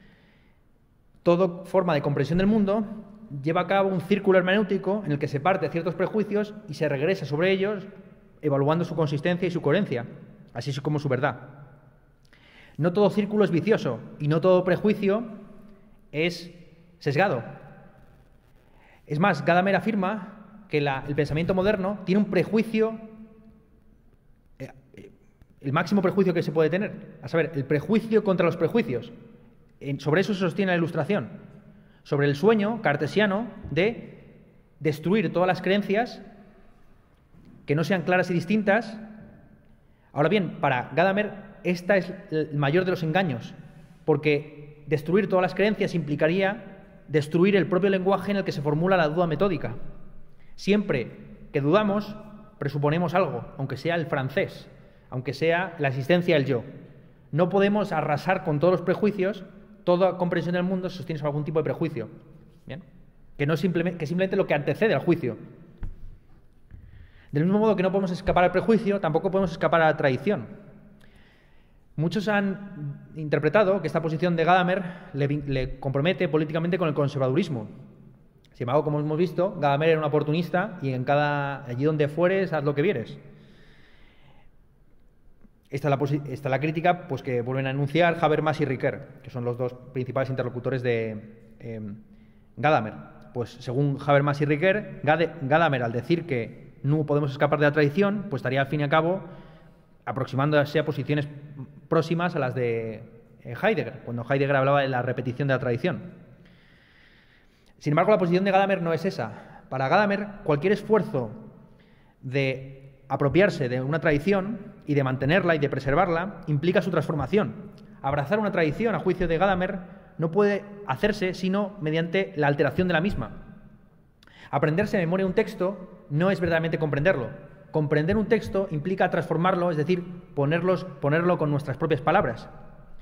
Toda forma de comprensión del mundo lleva a cabo un círculo hermenéutico en el que se parte de ciertos prejuicios y se regresa sobre ellos evaluando su consistencia y su coherencia, así como su verdad. No todo círculo es vicioso y no todo prejuicio es sesgado. Es más, Gadamer afirma que la, el pensamiento moderno tiene un prejuicio, eh, el máximo prejuicio que se puede tener, a saber, el prejuicio contra los prejuicios. En, sobre eso se sostiene la Ilustración, sobre el sueño cartesiano de destruir todas las creencias que no sean claras y distintas. Ahora bien, para Gadamer, esta es el mayor de los engaños, porque destruir todas las creencias implicaría destruir el propio lenguaje en el que se formula la duda metódica. Siempre que dudamos, presuponemos algo, aunque sea el francés, aunque sea la existencia del yo. No podemos arrasar con todos los prejuicios. Toda comprensión del mundo se sostiene sobre algún tipo de prejuicio. ¿Bien? Que, no simplemente, que simplemente lo que antecede al juicio. Del mismo modo que no podemos escapar al prejuicio, tampoco podemos escapar a la tradición. Muchos han interpretado que esta posición de Gadamer le, le compromete políticamente con el conservadurismo. Sin embargo, como hemos visto, Gadamer era un oportunista y en cada allí donde fueres, haz lo que vieres. Esta es la, esta es la crítica pues, que vuelven a enunciar Habermas y Ricoeur, que son los dos principales interlocutores de eh, Gadamer. pues según Habermas y Ricoeur, Gadamer, al decir que no podemos escapar de la tradición, pues estaría al fin y al cabo aproximándose a posiciones próximas a las de Heidegger, cuando Heidegger hablaba de la repetición de la tradición. Sin embargo, la posición de Gadamer no es esa. Para Gadamer, cualquier esfuerzo de apropiarse de una tradición y de mantenerla y de preservarla implica su transformación. Abrazar una tradición, a juicio de Gadamer, no puede hacerse sino mediante la alteración de la misma. Aprenderse de memoria un texto no es verdaderamente comprenderlo. Comprender un texto implica transformarlo, es decir, ponerlos, ponerlo con nuestras propias palabras.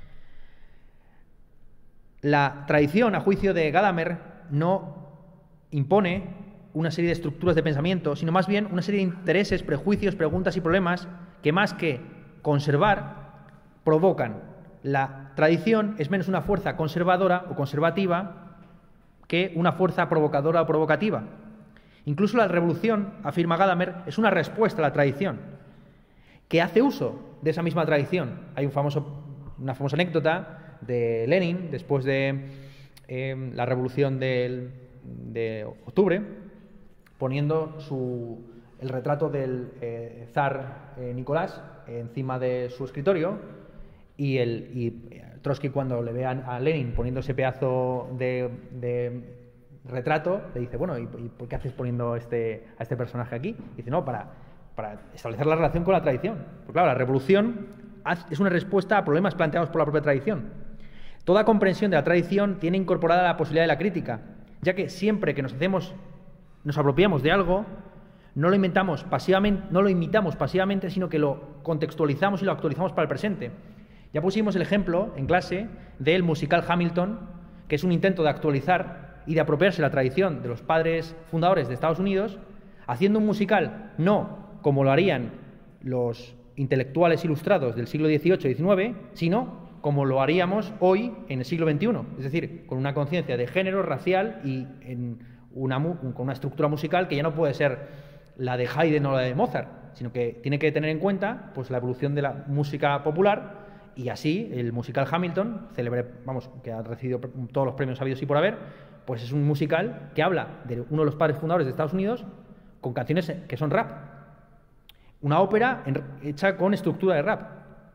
La tradición, a juicio de Gadamer, no impone una serie de estructuras de pensamiento, sino más bien una serie de intereses, prejuicios, preguntas y problemas que, más que conservar, provocan. La tradición es menos una fuerza conservadora o conservativa que una fuerza provocadora o provocativa. Incluso la revolución, afirma Gadamer, es una respuesta a la tradición, que hace uso de esa misma tradición. Hay un famoso, una famosa anécdota de Lenin, después de eh, la revolución del, de octubre, poniendo su, el retrato del eh, zar eh, Nicolás encima de su escritorio, y, el, y Trotsky, cuando le ve a, a Lenin poniendo ese pedazo de, de retrato, le dice, bueno, ¿y, y por qué haces poniendo este, a este personaje aquí? Y dice, no, para, para establecer la relación con la tradición. Porque claro, la revolución es una respuesta a problemas planteados por la propia tradición. Toda comprensión de la tradición tiene incorporada la posibilidad de la crítica, ya que siempre que nos hacemos, nos apropiamos de algo, no lo inventamos pasivamente, no lo imitamos pasivamente, sino que lo contextualizamos y lo actualizamos para el presente. Ya pusimos el ejemplo en clase del musical Hamilton, que es un intento de actualizar y de apropiarse la tradición de los padres fundadores de Estados Unidos, haciendo un musical no como lo harían los intelectuales ilustrados del siglo dieciocho y diecinueve, sino como lo haríamos hoy en el siglo veintiuno, es decir, con una conciencia de género, racial y en una, con una estructura musical que ya no puede ser la de Haydn o la de Mozart, sino que tiene que tener en cuenta pues, la evolución de la música popular. Y así, el musical Hamilton, célebre, vamos, que ha recibido todos los premios habidos y por haber, pues es un musical que habla de uno de los padres fundadores de Estados Unidos con canciones que son rap. Una ópera en, hecha con estructura de rap.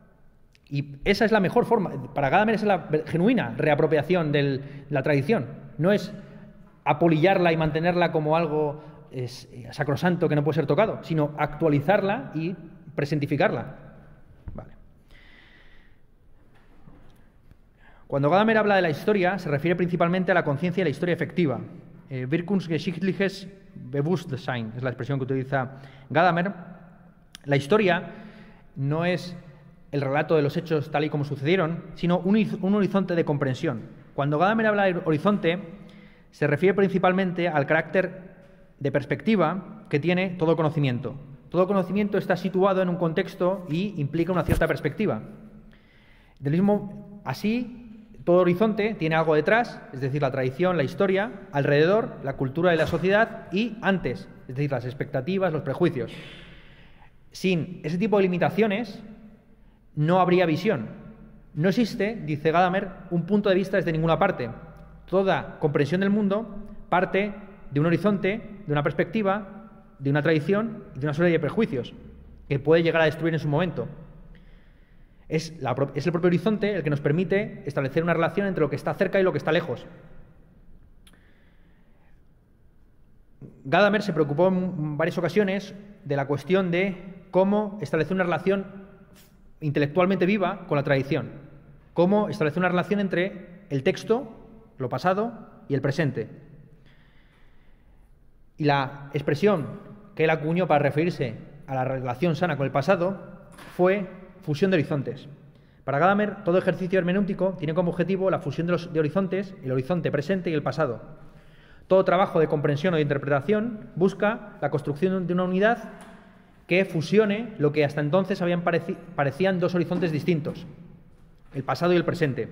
Y esa es la mejor forma. Para Gadamer esa es la genuina reapropiación de la tradición. No es apolillarla y mantenerla como algo es, sacrosanto que no puede ser tocado, sino actualizarla y presentificarla. Cuando Gadamer habla de la historia, se refiere principalmente a la conciencia y la historia efectiva. Eh, Wirkungsgeschichtliches Bewusstsein es la expresión que utiliza Gadamer. La historia no es el relato de los hechos tal y como sucedieron, sino un, un horizonte de comprensión. Cuando Gadamer habla de horizonte, se refiere principalmente al carácter de perspectiva que tiene todo conocimiento. Todo conocimiento está situado en un contexto y implica una cierta perspectiva. Del mismo, así, todo horizonte tiene algo detrás, es decir, la tradición, la historia, alrededor, la cultura de la sociedad y antes, es decir, las expectativas, los prejuicios. Sin ese tipo de limitaciones no habría visión. No existe, dice Gadamer, un punto de vista desde ninguna parte. Toda comprensión del mundo parte de un horizonte, de una perspectiva, de una tradición y de una serie de prejuicios que puede llegar a destruir en su momento. Es, la, es el propio horizonte el que nos permite establecer una relación entre lo que está cerca y lo que está lejos. Gadamer se preocupó en varias ocasiones de la cuestión de cómo establecer una relación intelectualmente viva con la tradición, cómo establecer una relación entre el texto, lo pasado y el presente. Y la expresión que él acuñó para referirse a la relación sana con el pasado fue fusión de horizontes. Para Gadamer, todo ejercicio hermenéutico tiene como objetivo la fusión de los de horizontes, el horizonte presente y el pasado. Todo trabajo de comprensión o de interpretación busca la construcción de una unidad que fusione lo que hasta entonces habían pareci- parecían dos horizontes distintos, el pasado y el presente.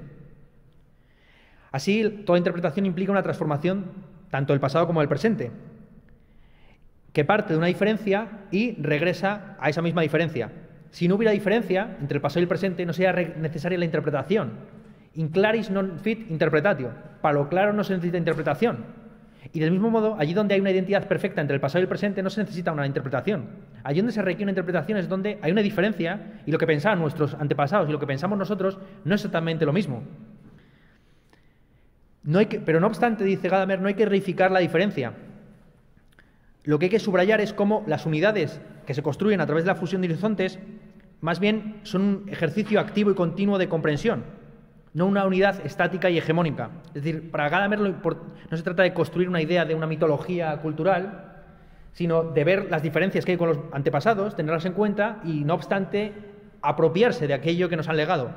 Así, toda interpretación implica una transformación tanto del pasado como del presente, que parte de una diferencia y regresa a esa misma diferencia. Si no hubiera diferencia entre el pasado y el presente, no sería necesaria la interpretación. In claris non fit interpretatio. Para lo claro no se necesita interpretación. Y del mismo modo, allí donde hay una identidad perfecta entre el pasado y el presente, no se necesita una interpretación. Allí donde se requiere una interpretación es donde hay una diferencia y lo que pensaban nuestros antepasados y lo que pensamos nosotros no es exactamente lo mismo. No hay que, pero no obstante, dice Gadamer, no hay que reificar la diferencia. Lo que hay que subrayar es cómo las unidades que se construyen a través de la fusión de horizontes más bien son un ejercicio activo y continuo de comprensión, no una unidad estática y hegemónica. Es decir, para Gadamer no se trata de construir una idea de una mitología cultural, sino de ver las diferencias que hay con los antepasados, tenerlas en cuenta y, no obstante, apropiarse de aquello que nos han legado.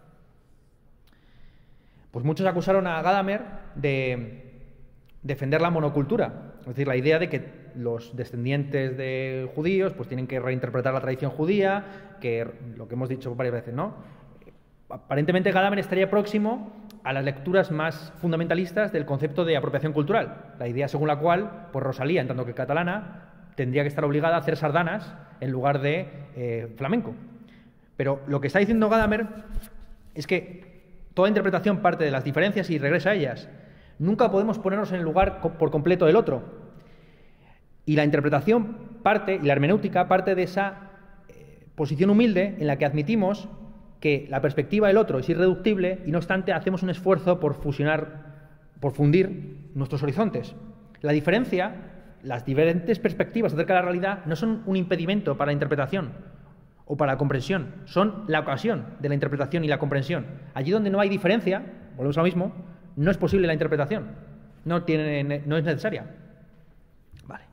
Pues muchos acusaron a Gadamer de defender la monocultura, es decir, la idea de que los descendientes de judíos pues tienen que reinterpretar la tradición judía, que lo que hemos dicho varias veces, ¿no? Aparentemente Gadamer estaría próximo a las lecturas más fundamentalistas del concepto de apropiación cultural, la idea según la cual pues Rosalía, en tanto que catalana, tendría que estar obligada a hacer sardanas en lugar de eh, flamenco. Pero lo que está diciendo Gadamer es que toda interpretación parte de las diferencias y regresa a ellas. Nunca podemos ponernos en el lugar por completo del otro. Y la interpretación parte, y la hermenéutica parte de esa eh, posición humilde en la que admitimos que la perspectiva del otro es irreductible y no obstante hacemos un esfuerzo por fusionar, por fundir nuestros horizontes. La diferencia, las diferentes perspectivas acerca de la realidad no son un impedimento para la interpretación o para la comprensión, son la ocasión de la interpretación y la comprensión. Allí donde no hay diferencia, volvemos a lo mismo, no es posible la interpretación, no, tiene, no es necesaria. Vale.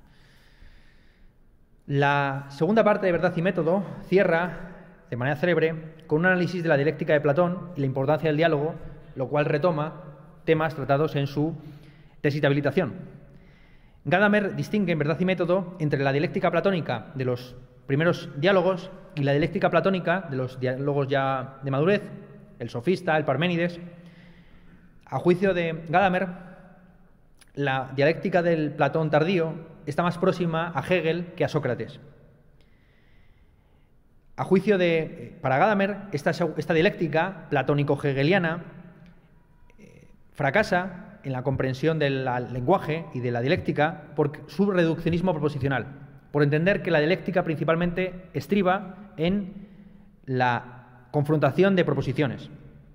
La segunda parte de Verdad y Método cierra de manera célebre con un análisis de la dialéctica de Platón y la importancia del diálogo, lo cual retoma temas tratados en su tesis de habilitación. Gadamer distingue en Verdad y Método entre la dialéctica platónica de los primeros diálogos y la dialéctica platónica de los diálogos ya de madurez, el sofista, el Parménides. A juicio de Gadamer, la dialéctica del Platón tardío está más próxima a Hegel que a Sócrates. A juicio de, para Gadamer, esta, esta dialéctica platónico-hegeliana eh, fracasa en la comprensión del lenguaje y de la dialéctica por su reduccionismo proposicional, por entender que la dialéctica principalmente estriba en la confrontación de proposiciones.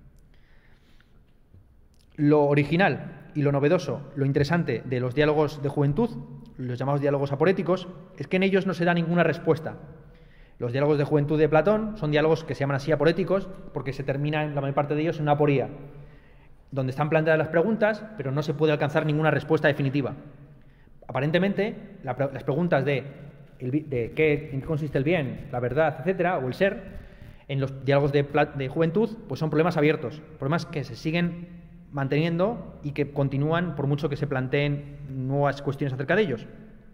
Lo original y lo novedoso, lo interesante de los diálogos de juventud, los llamados diálogos aporéticos, es que en ellos no se da ninguna respuesta. Los diálogos de juventud de Platón son diálogos que se llaman así aporéticos porque se terminan, la mayor parte de ellos, en una aporía, donde están planteadas las preguntas, pero no se puede alcanzar ninguna respuesta definitiva. Aparentemente, la, las preguntas de, el, de qué, en qué consiste el bien, la verdad, etcétera, o el ser, en los diálogos de, de juventud, pues son problemas abiertos, problemas que se siguen manteniendo y que continúan por mucho que se planteen nuevas cuestiones acerca de ellos.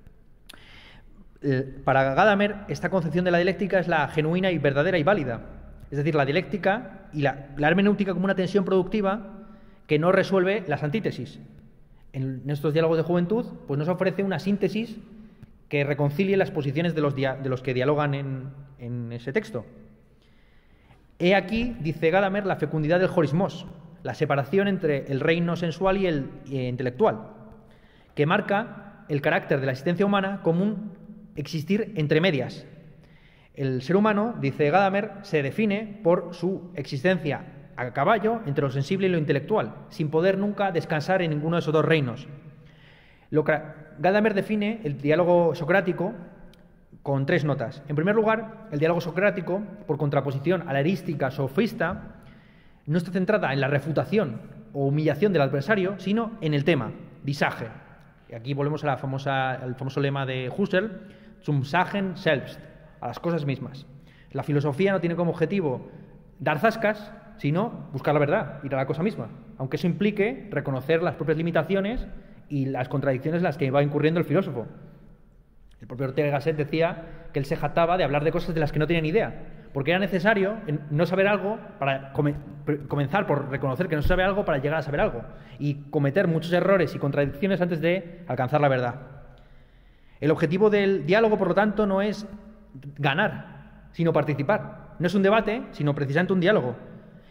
Para Gadamer, esta concepción de la dialéctica es la genuina y verdadera y válida. Es decir, la dialéctica y la, la hermenéutica como una tensión productiva que no resuelve las antítesis. En estos diálogos de juventud, pues nos ofrece una síntesis que reconcilie las posiciones de los, dia, de los que dialogan en, en ese texto. He aquí, dice Gadamer, la fecundidad del jorismos, la separación entre el reino sensual y el y intelectual, que marca el carácter de la existencia humana como un existir entre medias. El ser humano, dice Gadamer, se define por su existencia a caballo entre lo sensible y lo intelectual, sin poder nunca descansar en ninguno de esos dos reinos. Lo que Gadamer define el diálogo socrático con tres notas. En primer lugar, el diálogo socrático, por contraposición a la erística sofista, no está centrada en la refutación o humillación del adversario, sino en el tema, disaje. Y aquí volvemos a la famosa, al famoso lema de Husserl, zum Sagen selbst, a las cosas mismas. La filosofía no tiene como objetivo dar zascas, sino buscar la verdad, ir a la cosa misma, aunque eso implique reconocer las propias limitaciones y las contradicciones en las que va incurriendo el filósofo. El propio Ortega y Gasset decía que él se jactaba de hablar de cosas de las que no tenía ni idea, porque era necesario no saber algo para come, comenzar por reconocer que no se sabe algo para llegar a saber algo y cometer muchos errores y contradicciones antes de alcanzar la verdad. El objetivo del diálogo, por lo tanto, no es ganar, sino participar. No es un debate, sino precisamente un diálogo,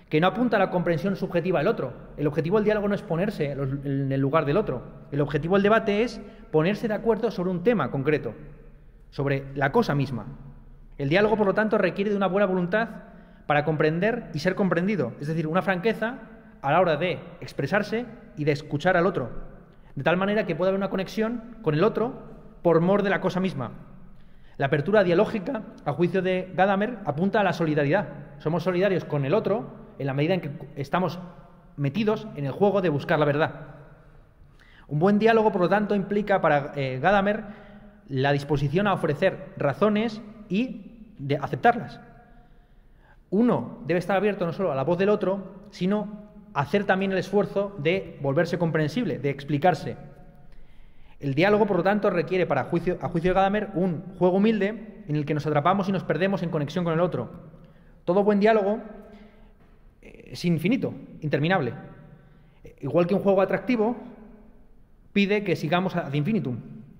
que no apunta a la comprensión subjetiva del otro. El objetivo del diálogo no es ponerse en el lugar del otro. El objetivo del debate es ponerse de acuerdo sobre un tema concreto, sobre la cosa misma. El diálogo, por lo tanto, requiere de una buena voluntad para comprender y ser comprendido, es decir, una franqueza a la hora de expresarse y de escuchar al otro, de tal manera que pueda haber una conexión con el otro por mor de la cosa misma. La apertura dialógica, a juicio de Gadamer, apunta a la solidaridad. Somos solidarios con el otro en la medida en que estamos metidos en el juego de buscar la verdad. Un buen diálogo, por lo tanto, implica para eh, Gadamer la disposición a ofrecer razones y de aceptarlas. Uno debe estar abierto no solo a la voz del otro, sino hacer también el esfuerzo de volverse comprensible, de explicarse. El diálogo, por lo tanto, requiere, para juicio, a juicio de Gadamer, un juego humilde en el que nos atrapamos y nos perdemos en conexión con el otro. Todo buen diálogo es infinito, interminable. Igual que un juego atractivo, pide que sigamos ad infinitum.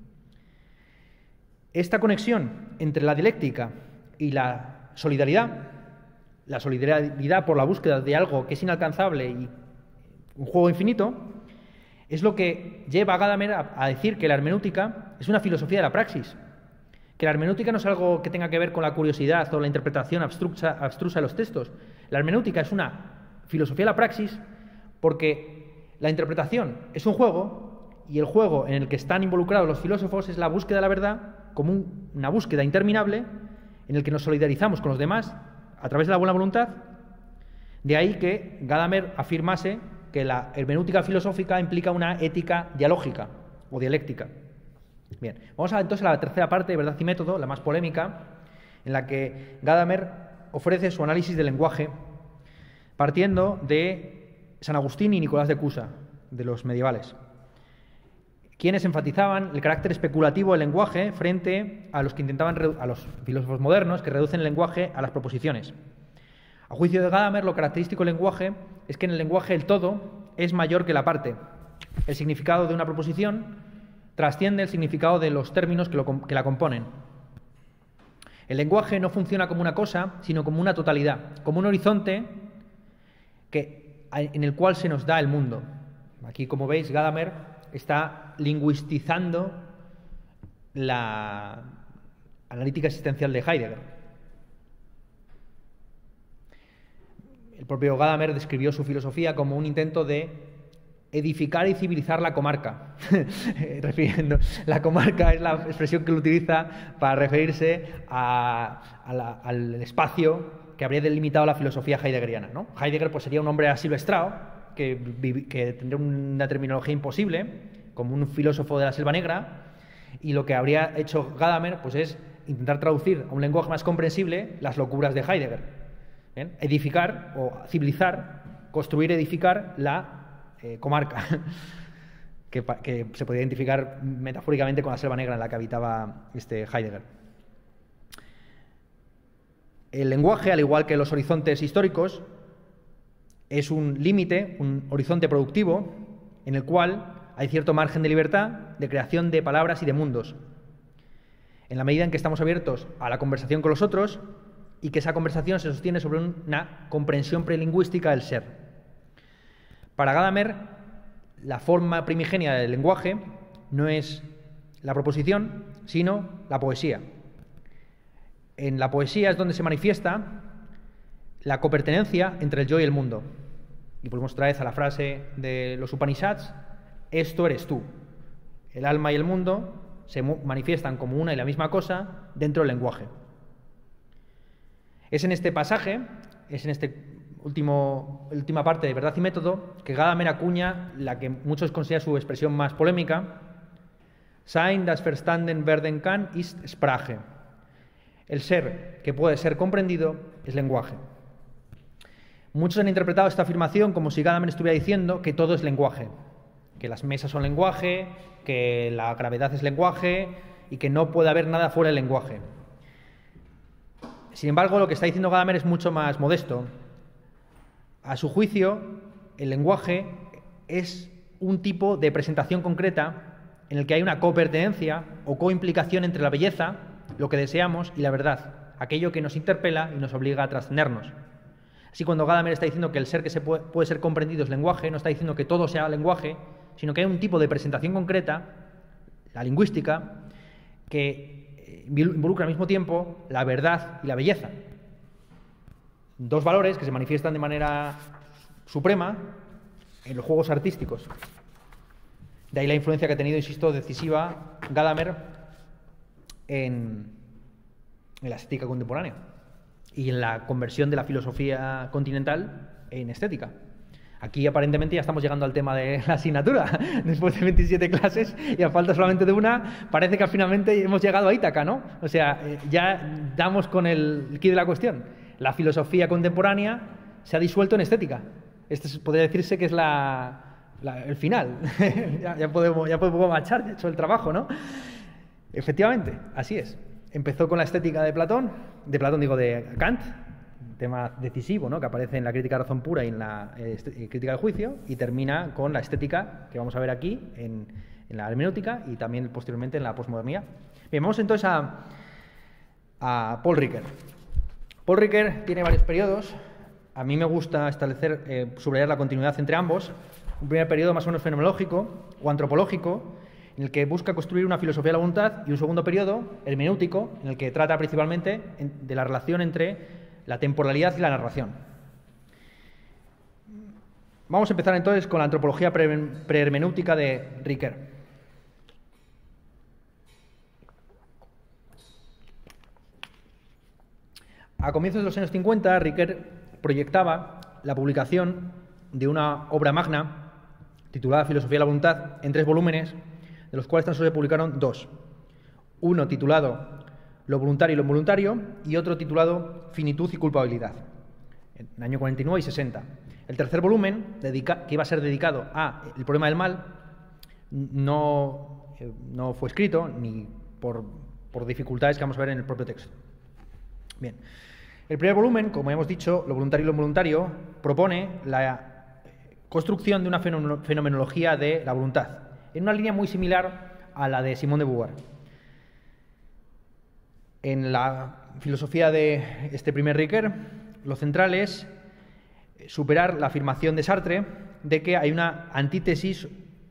Esta conexión entre la dialéctica y la solidaridad, la solidaridad por la búsqueda de algo que es inalcanzable y un juego infinito, es lo que lleva a Gadamer a, a decir que la hermenéutica es una filosofía de la praxis, que la hermenéutica no es algo que tenga que ver con la curiosidad o la interpretación abstrusa, abstrusa de los textos. La hermenéutica es una filosofía de la praxis porque la interpretación es un juego y el juego en el que están involucrados los filósofos es la búsqueda de la verdad como un, una búsqueda interminable en el que nos solidarizamos con los demás a través de la buena voluntad. De ahí que Gadamer afirmase que la hermenéutica filosófica implica una ética dialógica o dialéctica. Bien, vamos a, entonces a la tercera parte de Verdad y Método, la más polémica, en la que Gadamer ofrece su análisis del lenguaje partiendo de San Agustín y Nicolás de Cusa, de los medievales, quienes enfatizaban el carácter especulativo del lenguaje frente a los que intentaban a los filósofos modernos que reducen el lenguaje a las proposiciones. A juicio de Gadamer, lo característico del lenguaje es que en el lenguaje el todo es mayor que la parte. El significado de una proposición trasciende el significado de los términos que, lo, que la componen. El lenguaje no funciona como una cosa, sino como una totalidad, como un horizonte que, en el cual se nos da el mundo. Aquí, como veis, Gadamer está lingüistizando la analítica existencial de Heidegger. El propio Gadamer describió su filosofía como un intento de edificar y civilizar la comarca. Refiriendo, la comarca es la expresión que él utiliza para referirse a, a la, al espacio que habría delimitado la filosofía heideggeriana, ¿no? Heidegger pues, sería un hombre asilvestrado, que, que tendría una terminología imposible, como un filósofo de la Selva Negra, y lo que habría hecho Gadamer pues, es intentar traducir a un lenguaje más comprensible las locuras de Heidegger. ¿Bien? Edificar o civilizar, construir, edificar la eh, comarca, que, que se podría identificar metafóricamente con la Selva Negra en la que habitaba este Heidegger. El lenguaje, al igual que los horizontes históricos, es un límite, un horizonte productivo, en el cual hay cierto margen de libertad, de creación de palabras y de mundos. En la medida en que estamos abiertos a la conversación con los otros, y que esa conversación se sostiene sobre una comprensión prelingüística del ser. Para Gadamer, la forma primigenia del lenguaje no es la proposición, sino la poesía. En la poesía es donde se manifiesta la copertenencia entre el yo y el mundo. Y volvemos otra vez a la frase de los Upanishads, esto eres tú. El alma y el mundo se manifiestan como una y la misma cosa dentro del lenguaje. Es en este pasaje, es en esta última parte de Verdad y Método, que Gadamer acuña la que muchos consideran su expresión más polémica, Sein, das Verstanden werden kann, ist Sprache. El ser que puede ser comprendido es lenguaje. Muchos han interpretado esta afirmación como si Gadamer estuviera diciendo que todo es lenguaje, que las mesas son lenguaje, que la gravedad es lenguaje y que no puede haber nada fuera del lenguaje. Sin embargo, lo que está diciendo Gadamer es mucho más modesto. A su juicio, el lenguaje es un tipo de presentación concreta en el que hay una copertenencia o coimplicación entre la belleza, lo que deseamos, y la verdad, aquello que nos interpela y nos obliga a trascendernos. Así, cuando Gadamer está diciendo que el ser que se puede, puede ser comprendido es lenguaje, no está diciendo que todo sea lenguaje, sino que hay un tipo de presentación concreta, la lingüística, que involucra al mismo tiempo la verdad y la belleza. Dos valores que se manifiestan de manera suprema en los juegos artísticos. De ahí la influencia que ha tenido, insisto, decisiva Gadamer en, en la estética contemporánea y en la conversión de la filosofía continental en estética. Aquí aparentemente ya estamos llegando al tema de la asignatura. Después de veintisiete clases y a falta solamente de una, parece que finalmente hemos llegado a Ítaca, ¿no? O sea, eh, ya damos con el quid de la cuestión. La filosofía contemporánea se ha disuelto en estética. Este podría decirse que es la, la, el final. ya, ya podemos, ya podemos marchar, ya he hecho el trabajo, ¿no? Efectivamente, así es. Empezó con la estética de Platón, de Platón digo, de Kant, tema decisivo, ¿no?, que aparece en la crítica de razón pura y en la eh, crítica del juicio, y termina con la estética que vamos a ver aquí en, en la hermenéutica y también posteriormente en la posmodernidad. Bien, vamos entonces a, a Paul Ricoeur. Paul Ricoeur tiene varios periodos. A mí me gusta establecer, eh, subrayar la continuidad entre ambos. Un primer periodo más o menos fenomenológico o antropológico, en el que busca construir una filosofía de la voluntad, y un segundo periodo hermenéutico, en el que trata principalmente de la relación entre la temporalidad y la narración. Vamos a empezar entonces con la antropología prehermenéutica de Ricoeur. A comienzos de los años cincuenta, Ricoeur proyectaba la publicación de una obra magna titulada Filosofía de la Voluntad en tres volúmenes, de los cuales tan solo se publicaron dos. Uno titulado Lo voluntario y lo involuntario, y otro titulado Finitud y culpabilidad, en el año cuarenta y nueve y sesenta. El tercer volumen, dedica, que iba a ser dedicado a el problema del mal, no, eh, no fue escrito, ni por, por dificultades que vamos a ver en el propio texto. Bien, el primer volumen, como hemos dicho, Lo voluntario y lo involuntario, propone la construcción de una fenomenología de la voluntad, en una línea muy similar a la de Simón de Beauvoir. En la filosofía de este primer Ricoeur, lo central es superar la afirmación de Sartre de que hay una antítesis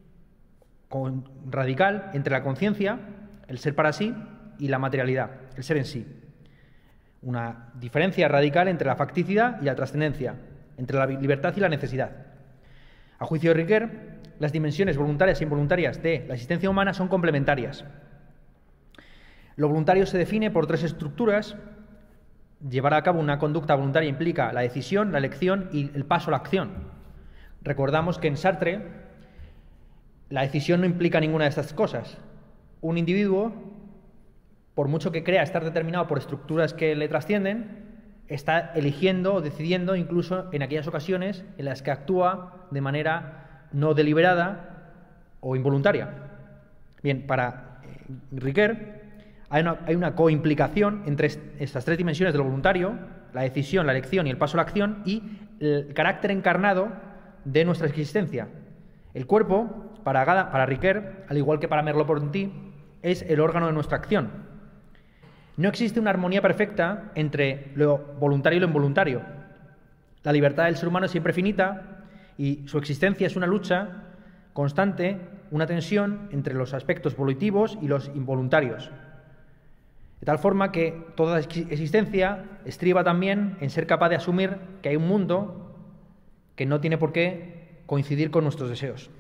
radical entre la conciencia, el ser para sí, y la materialidad, el ser en sí. Una diferencia radical entre la facticidad y la trascendencia, entre la libertad y la necesidad. A juicio de Ricoeur, las dimensiones voluntarias e involuntarias de la existencia humana son complementarias. Lo voluntario se define por tres estructuras. Llevar a cabo una conducta voluntaria implica la decisión, la elección y el paso a la acción. Recordamos que en Sartre la decisión no implica ninguna de estas cosas. Un individuo, por mucho que crea estar determinado por estructuras que le trascienden, está eligiendo o decidiendo incluso en aquellas ocasiones en las que actúa de manera no deliberada o involuntaria. Bien, para eh, Ricoeur Hay una, hay una coimplicación entre est estas tres dimensiones de lo voluntario, la decisión, la elección y el paso a la acción, y el carácter encarnado de nuestra existencia. El cuerpo, para, para Ricoeur, al igual que para Merleau-Ponty, es el órgano de nuestra acción. No existe una armonía perfecta entre lo voluntario y lo involuntario. La libertad del ser humano es siempre finita y su existencia es una lucha constante, una tensión entre los aspectos volitivos y los involuntarios. De tal forma que toda existencia estriba también en ser capaz de asumir que hay un mundo que no tiene por qué coincidir con nuestros deseos.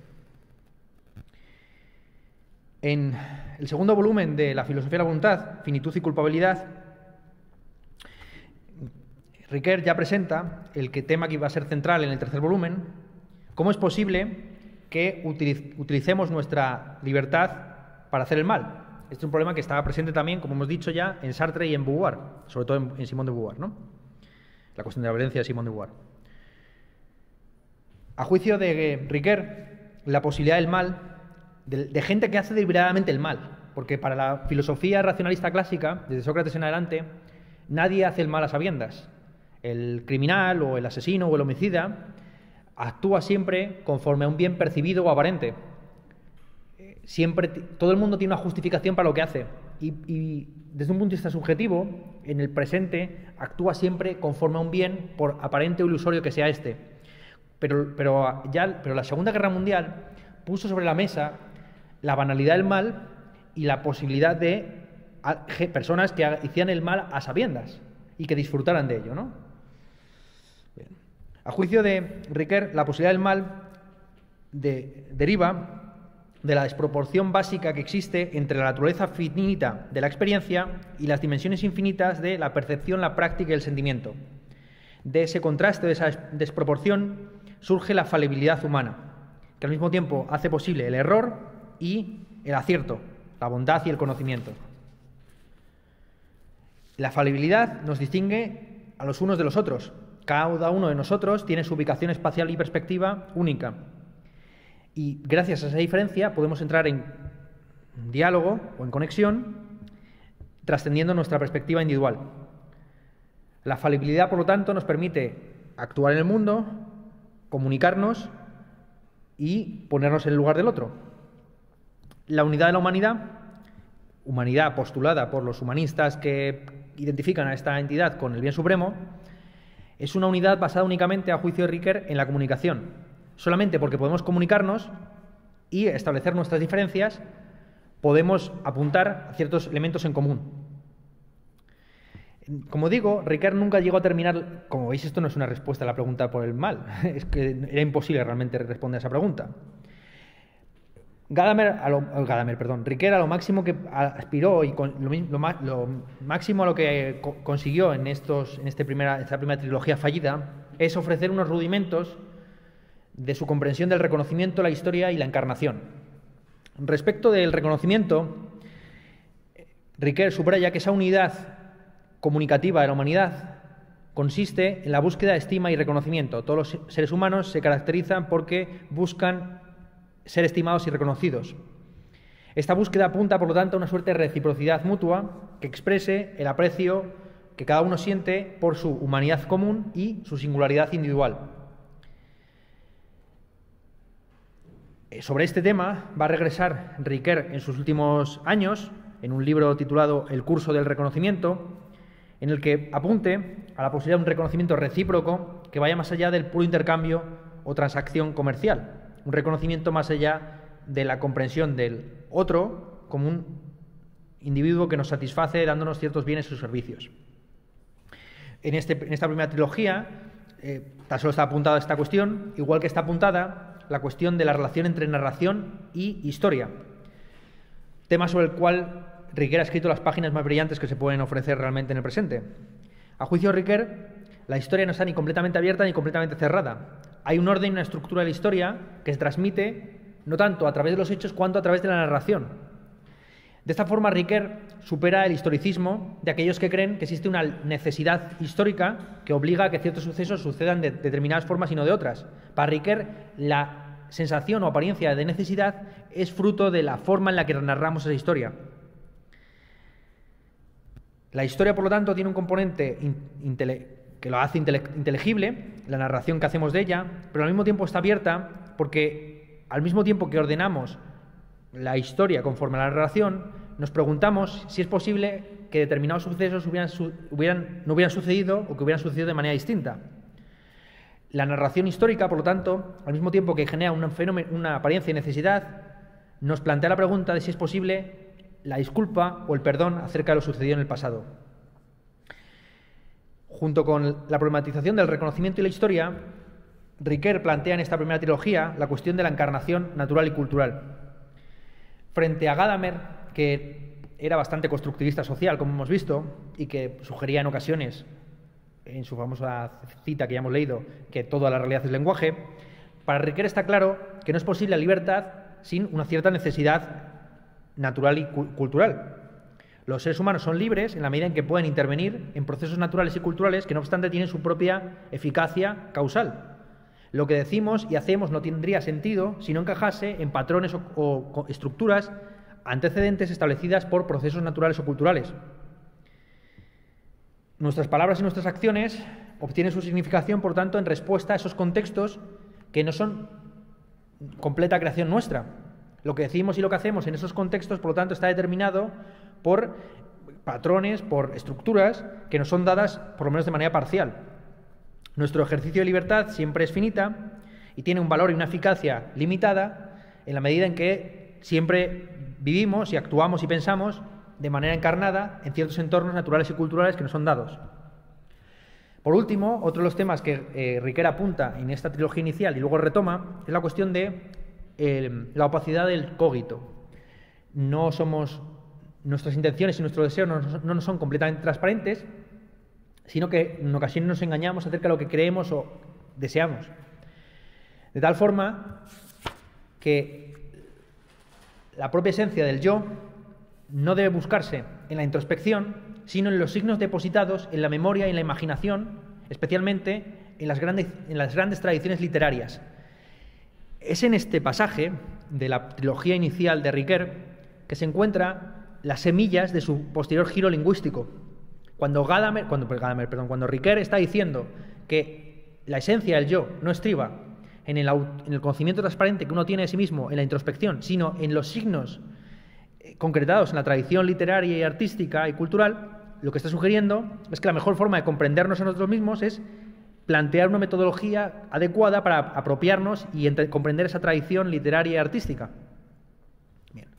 En el segundo volumen de la filosofía de la voluntad, Finitud y culpabilidad, Ricoeur ya presenta el que tema que iba a ser central en el tercer volumen: cómo es posible que utilicemos nuestra libertad para hacer el mal. Este es un problema que estaba presente también, como hemos dicho ya, en Sartre y en Beauvoir, sobre todo en, en Simón de Beauvoir, ¿no? La cuestión de la violencia de Simón de Beauvoir. A juicio de Ricoeur, la posibilidad del mal, de, de gente que hace deliberadamente el mal, porque para la filosofía racionalista clásica, desde Sócrates en adelante, nadie hace el mal a sabiendas. El criminal o el asesino o el homicida actúa siempre conforme a un bien percibido o aparente. Siempre, todo el mundo tiene una justificación para lo que hace. y, y desde un punto de vista subjetivo, en el presente actúa siempre conforme a un bien, por aparente o ilusorio que sea este. Pero, pero, ya, pero la Segunda Guerra Mundial puso sobre la mesa la banalidad del mal y la posibilidad de a, personas que hicieran el mal a sabiendas y que disfrutaran de ello, ¿no? Bien. A juicio de Ricoeur, la posibilidad del mal de, deriva de la desproporción básica que existe entre la naturaleza finita de la experiencia y las dimensiones infinitas de la percepción, la práctica y el sentimiento. De ese contraste, de esa desproporción, surge la falibilidad humana, que al mismo tiempo hace posible el error y el acierto, la bondad y el conocimiento. La falibilidad nos distingue a los unos de los otros. Cada uno de nosotros tiene su ubicación espacial y perspectiva única. Y gracias a esa diferencia podemos entrar en diálogo o en conexión, trascendiendo nuestra perspectiva individual. La falibilidad, por lo tanto, nos permite actuar en el mundo, comunicarnos y ponernos en el lugar del otro. La unidad de la humanidad, humanidad postulada por los humanistas que identifican a esta entidad con el bien supremo, es una unidad basada únicamente, a juicio de Ricoeur, en la comunicación. Solamente porque podemos comunicarnos y establecer nuestras diferencias, podemos apuntar a ciertos elementos en común. Como digo, Ricoeur nunca llegó a terminar. Como veis, esto no es una respuesta a la pregunta por el mal. Es que era imposible realmente responder a esa pregunta. Gadamer, a lo, Gadamer, perdón, Ricoeur a lo máximo que aspiró y con, lo, lo, lo máximo a lo que co consiguió en, estos, en este primera, esta primera trilogía fallida es ofrecer unos rudimentos de su comprensión del reconocimiento, la historia y la encarnación. Respecto del reconocimiento, Ricoeur subraya que esa unidad comunicativa de la humanidad consiste en la búsqueda de estima y reconocimiento. Todos los seres humanos se caracterizan porque buscan ser estimados y reconocidos. Esta búsqueda apunta, por lo tanto, a una suerte de reciprocidad mutua que exprese el aprecio que cada uno siente por su humanidad común y su singularidad individual. Sobre este tema va a regresar Ricoeur en sus últimos años, en un libro titulado El curso del reconocimiento, en el que apunte a la posibilidad de un reconocimiento recíproco que vaya más allá del puro intercambio o transacción comercial, un reconocimiento más allá de la comprensión del otro como un individuo que nos satisface dándonos ciertos bienes o servicios. En, este, en esta primera trilogía eh, tan solo está apuntada esta cuestión, igual que está apuntada la cuestión de la relación entre narración y historia, tema sobre el cual Ricoeur ha escrito las páginas más brillantes que se pueden ofrecer realmente en el presente. A juicio de Ricoeur, la historia no está ni completamente abierta ni completamente cerrada. Hay un orden y una estructura de la historia que se transmite no tanto a través de los hechos cuanto a través de la narración. De esta forma, Ricoeur supera el historicismo de aquellos que creen que existe una necesidad histórica que obliga a que ciertos sucesos sucedan de determinadas formas y no de otras. Para Ricoeur, la sensación o apariencia de necesidad es fruto de la forma en la que narramos esa historia. La historia, por lo tanto, tiene un componente que lo hace inteligible, la narración que hacemos de ella, pero al mismo tiempo está abierta porque al mismo tiempo que ordenamos la historia conforme a la narración, nos preguntamos si es posible que determinados sucesos hubieran, hubieran, no hubieran sucedido o que hubieran sucedido de manera distinta. La narración histórica, por lo tanto, al mismo tiempo que genera un fenómeno, una apariencia de necesidad, nos plantea la pregunta de si es posible la disculpa o el perdón acerca de lo sucedido en el pasado. Junto con la problematización del reconocimiento y la historia, Ricoeur plantea en esta primera trilogía la cuestión de la encarnación natural y cultural. Frente a Gadamer, que era bastante constructivista social, como hemos visto, y que sugería en ocasiones, en su famosa cita que ya hemos leído, que toda la realidad es lenguaje, para Ricoeur está claro que no es posible la libertad sin una cierta necesidad natural y cu- cultural. Los seres humanos son libres en la medida en que pueden intervenir en procesos naturales y culturales que, no obstante, tienen su propia eficacia causal. Lo que decimos y hacemos no tendría sentido si no encajase en patrones o, o estructuras antecedentes establecidas por procesos naturales o culturales. Nuestras palabras y nuestras acciones obtienen su significación, por tanto, en respuesta a esos contextos que no son completa creación nuestra. Lo que decimos y lo que hacemos en esos contextos, por lo tanto, está determinado por patrones, por estructuras que nos son dadas por lo menos de manera parcial. Nuestro ejercicio de libertad siempre es finita y tiene un valor y una eficacia limitada en la medida en que siempre vivimos y actuamos y pensamos de manera encarnada en ciertos entornos naturales y culturales que nos son dados. Por último, otro de los temas que eh, Riquer apunta en esta trilogía inicial y luego retoma es la cuestión de eh, la opacidad del cogito. No somos, nuestras intenciones y nuestros deseos no, no nos son completamente transparentes, sino que en ocasiones nos engañamos acerca de lo que creemos o deseamos. De tal forma que la propia esencia del yo no debe buscarse en la introspección, sino en los signos depositados en la memoria y en la imaginación, especialmente en las grandes, en las grandes tradiciones literarias. Es en este pasaje de la trilogía inicial de Riquer que se encuentran las semillas de su posterior giro lingüístico. Cuando Gadamer, cuando, Gadamer, perdón, cuando Riquer está diciendo que la esencia del yo no estriba en el, en el conocimiento transparente que uno tiene de sí mismo, en la introspección, sino en los signos concretados en la tradición literaria y artística y cultural, lo que está sugiriendo es que la mejor forma de comprendernos a nosotros mismos es plantear una metodología adecuada para apropiarnos y entre, comprender esa tradición literaria y artística. Bien.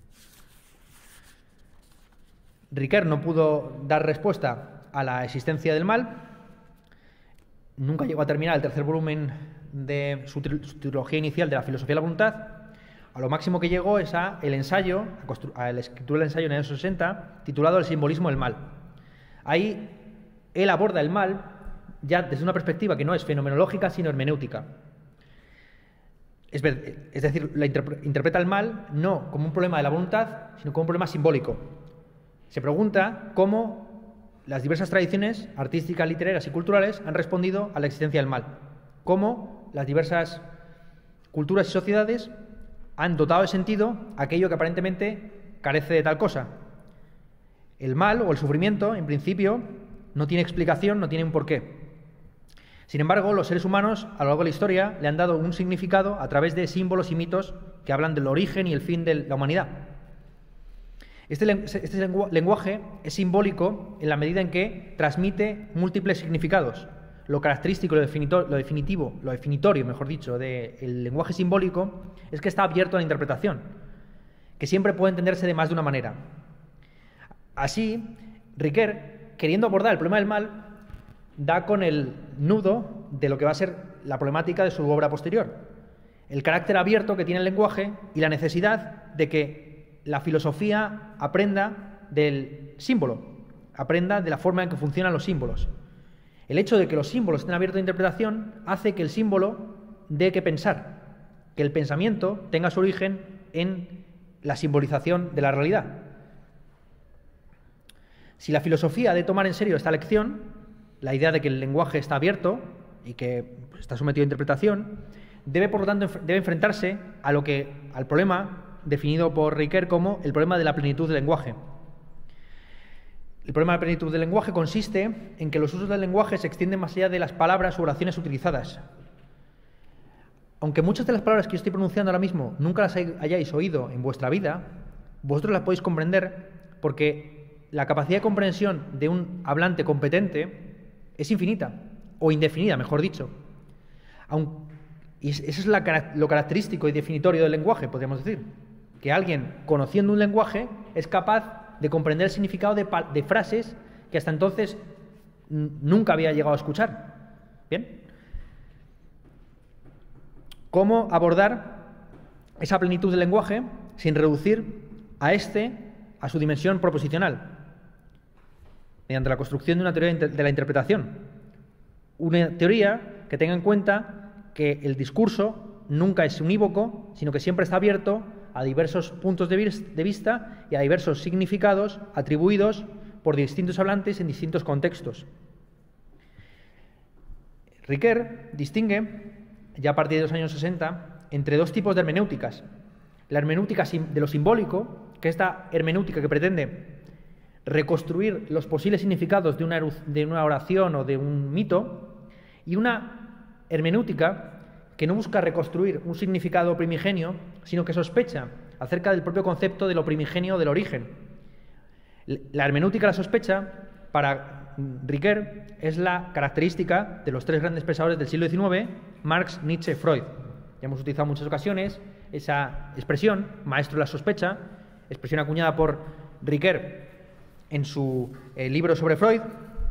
Riquer no pudo dar respuesta a la existencia del mal, nunca llegó a terminar el tercer volumen de su, su trilogía inicial de la filosofía de la voluntad. A lo máximo que llegó es a el ensayo, a la escritura del ensayo en el año sesenta, titulado El simbolismo del mal. Ahí él aborda el mal ya desde una perspectiva que no es fenomenológica, sino hermenéutica. Es, ver, es decir, la interpre, interpreta el mal no como un problema de la voluntad, sino como un problema simbólico. Se pregunta cómo las diversas tradiciones artísticas, literarias y culturales han respondido a la existencia del mal. Cómo las diversas culturas y sociedades han dotado de sentido aquello que aparentemente carece de tal cosa. El mal o el sufrimiento, en principio, no tiene explicación, no tiene un porqué. Sin embargo, los seres humanos, a lo largo de la historia, le han dado un significado a través de símbolos y mitos que hablan del origen y el fin de la humanidad. Este, este lenguaje es simbólico en la medida en que transmite múltiples significados. Lo característico, lo, lo definitivo, lo definitorio, mejor dicho, del lenguaje simbólico es que está abierto a la interpretación, que siempre puede entenderse de más de una manera. Así, Riquer, queriendo abordar el problema del mal, da con el nudo de lo que va a ser la problemática de su obra posterior. El carácter abierto que tiene el lenguaje y la necesidad de que la filosofía aprenda del símbolo, aprenda de la forma en que funcionan los símbolos. El hecho de que los símbolos estén abiertos a interpretación hace que el símbolo dé que pensar, que el pensamiento tenga su origen en la simbolización de la realidad. Si la filosofía ha de tomar en serio esta lección, la idea de que el lenguaje está abierto y que pues, está sometido a interpretación, debe por lo tanto debe enfrentarse a lo que, al problema definido por Riquer como el problema de la plenitud del lenguaje. El problema de la plenitud del lenguaje consiste en que los usos del lenguaje se extienden más allá de las palabras o oraciones utilizadas. Aunque muchas de las palabras que yo estoy pronunciando ahora mismo nunca las hayáis oído en vuestra vida, vosotros las podéis comprender porque la capacidad de comprensión de un hablante competente es infinita, o indefinida, mejor dicho. Aun, y eso es la, lo característico y definitorio del lenguaje, podríamos decir. Que alguien, conociendo un lenguaje, es capaz de comprender el significado de, de frases que hasta entonces nunca había llegado a escuchar. ¿Bien? ¿Cómo abordar esa plenitud del lenguaje sin reducir a este a su dimensión proposicional? Mediante la construcción de una teoría de la interpretación. Una teoría que tenga en cuenta que el discurso nunca es unívoco, sino que siempre está abierto a diversos puntos de vista y a diversos significados atribuidos por distintos hablantes en distintos contextos. Riquer distingue, ya a partir de los años sesenta, entre dos tipos de hermenéuticas. La hermenéutica de lo simbólico, que es esta hermenéutica que pretende reconstruir los posibles significados de una, de una oración o de un mito, y una hermenéutica que no busca reconstruir un significado primigenio, sino que sospecha acerca del propio concepto de lo primigenio o del origen. La hermenéutica de la sospecha, para Ricoeur, es la característica de los tres grandes pensadores del siglo diecinueve, Marx, Nietzsche, Freud. Ya hemos utilizado en muchas ocasiones esa expresión, maestro de la sospecha, expresión acuñada por Ricoeur en su eh, libro sobre Freud,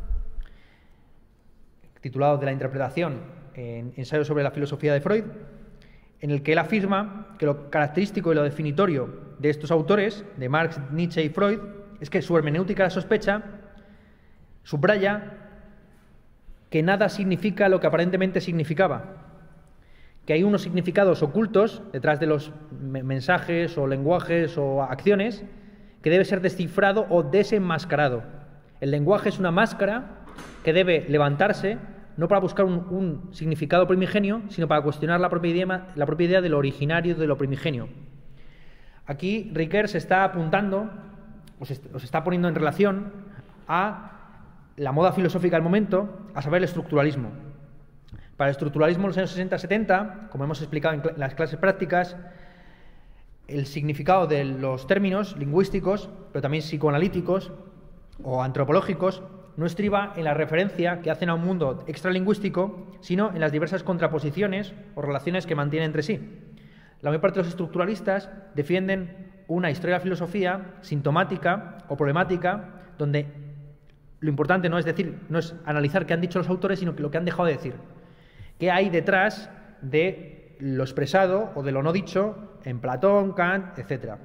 titulado De la interpretación, en Ensayo sobre la filosofía de Freud, en el que él afirma que lo característico y lo definitorio de estos autores, de Marx, Nietzsche y Freud, es que su hermenéutica de la sospecha subraya que nada significa lo que aparentemente significaba, que hay unos significados ocultos detrás de los mensajes o lenguajes o acciones que debe ser descifrado o desenmascarado. El lenguaje es una máscara que debe levantarse no para buscar un, un significado primigenio, sino para cuestionar la propia, idea, la propia idea de lo originario, de lo primigenio. Aquí Ricoeur se está apuntando, os, est os está poniendo en relación a la moda filosófica del momento, a saber, el estructuralismo. Para el estructuralismo en los años sesenta setenta, como hemos explicado en, en las clases prácticas, el significado de los términos lingüísticos, pero también psicoanalíticos o antropológicos, no estriba en la referencia que hacen a un mundo extralingüístico, sino en las diversas contraposiciones o relaciones que mantienen entre sí. La mayor parte de los estructuralistas defienden una historia de la filosofía sintomática o problemática, donde lo importante no es decir, no es analizar qué han dicho los autores, sino que lo que han dejado de decir. ¿Qué hay detrás de lo expresado o de lo no dicho en Platón, Kant, etcétera?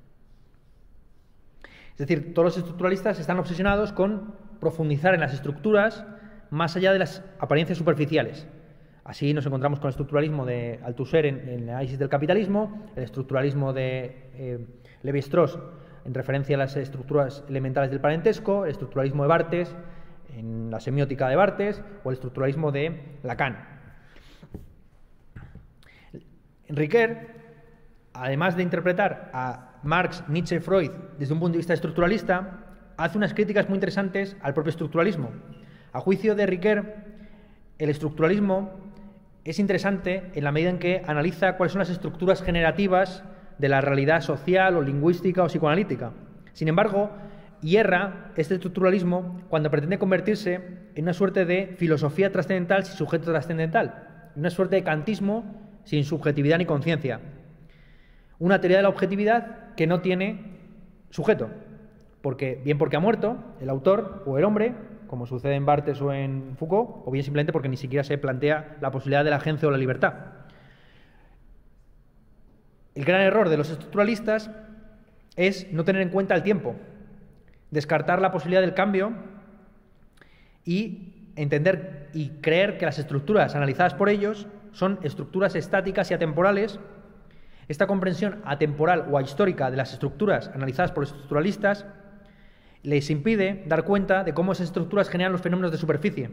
Es decir, todos los estructuralistas están obsesionados con profundizar en las estructuras más allá de las apariencias superficiales. Así nos encontramos con el estructuralismo de Althusser en, en el análisis del capitalismo, el estructuralismo de eh, Lévi-Strauss en referencia a las estructuras elementales del parentesco, el estructuralismo de Barthes en la semiótica de Barthes o el estructuralismo de Lacan. Ricoeur, además de interpretar a Marx, Nietzsche y Freud desde un punto de vista estructuralista, hace unas críticas muy interesantes al propio estructuralismo. A juicio de Ricoeur, el estructuralismo es interesante en la medida en que analiza cuáles son las estructuras generativas de la realidad social o lingüística o psicoanalítica. Sin embargo, hierra este estructuralismo cuando pretende convertirse en una suerte de filosofía trascendental sin sujeto trascendental, una suerte de kantismo sin subjetividad ni conciencia. Una teoría de la objetividad que no tiene sujeto, porque, bien porque ha muerto el autor o el hombre, como sucede en Barthes o en Foucault, o bien simplemente porque ni siquiera se plantea la posibilidad de la agencia o la libertad. El gran error de los estructuralistas es no tener en cuenta el tiempo, descartar la posibilidad del cambio y entender y creer que las estructuras analizadas por ellos son estructuras estáticas y atemporales. Esta comprensión atemporal o ahistórica de las estructuras analizadas por los estructuralistas les impide dar cuenta de cómo esas estructuras generan los fenómenos de superficie.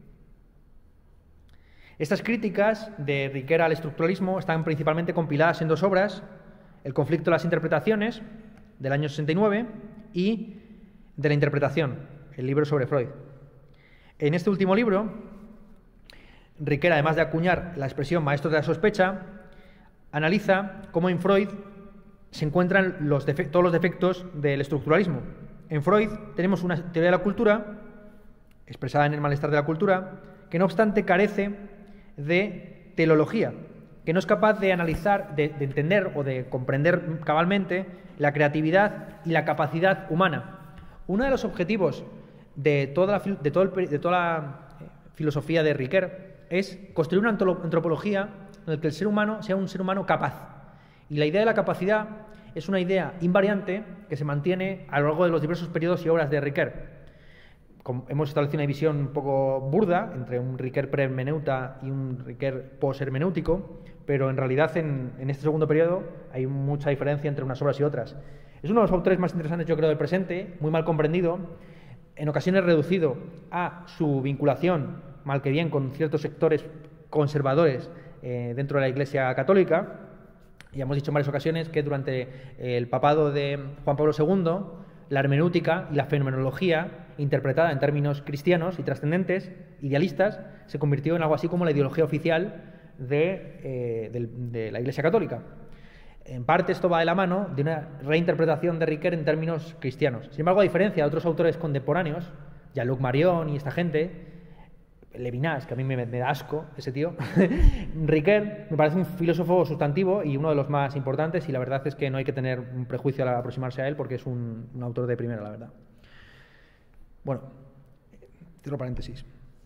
Estas críticas de Ricoeur al estructuralismo están principalmente compiladas en dos obras: El conflicto de las interpretaciones, del año sesenta y nueve, y De la interpretación, el libro sobre Freud. En este último libro, Ricoeur, además de acuñar la expresión maestro de la sospecha, analiza cómo en Freud se encuentran los todos los defectos del estructuralismo. En Freud tenemos una teoría de la cultura, expresada en el malestar de la cultura, que no obstante carece de teleología, que no es capaz de analizar, de, de entender o de comprender cabalmente la creatividad y la capacidad humana. Uno de los objetivos de toda la, de todo el, de toda la filosofía de Ricoeur es construir una antropología en la que el ser humano sea un ser humano capaz. Y la idea de la capacidad es una idea invariante que se mantiene a lo largo de los diversos periodos y obras de Ricoeur. Como hemos establecido una división un poco burda entre un Ricoeur pre-hermeneuta y un Ricoeur post-hermenéutico, pero en realidad en, en este segundo periodo hay mucha diferencia entre unas obras y otras. Es uno de los autores más interesantes, yo creo, del presente, muy mal comprendido, en ocasiones reducido a su vinculación, mal que bien, con ciertos sectores conservadores eh, dentro de la Iglesia Católica. Ya hemos dicho en varias ocasiones que durante el papado de Juan Pablo segundo, la hermenéutica y la fenomenología, interpretada en términos cristianos y trascendentes, idealistas, se convirtió en algo así como la ideología oficial de, eh, de, de la Iglesia Católica. en parte esto va de la mano de una reinterpretación de Ricoeur en términos cristianos. Sin embargo, a diferencia de otros autores contemporáneos, Jean-Luc Marion y esta gente, Levinas, que a mí me, me da asco ese tío, Ricoeur me parece un filósofo sustantivo y uno de los más importantes, y la verdad es que no hay que tener un prejuicio al aproximarse a él porque es un, un autor de primera, la verdad. Bueno, cierro paréntesis.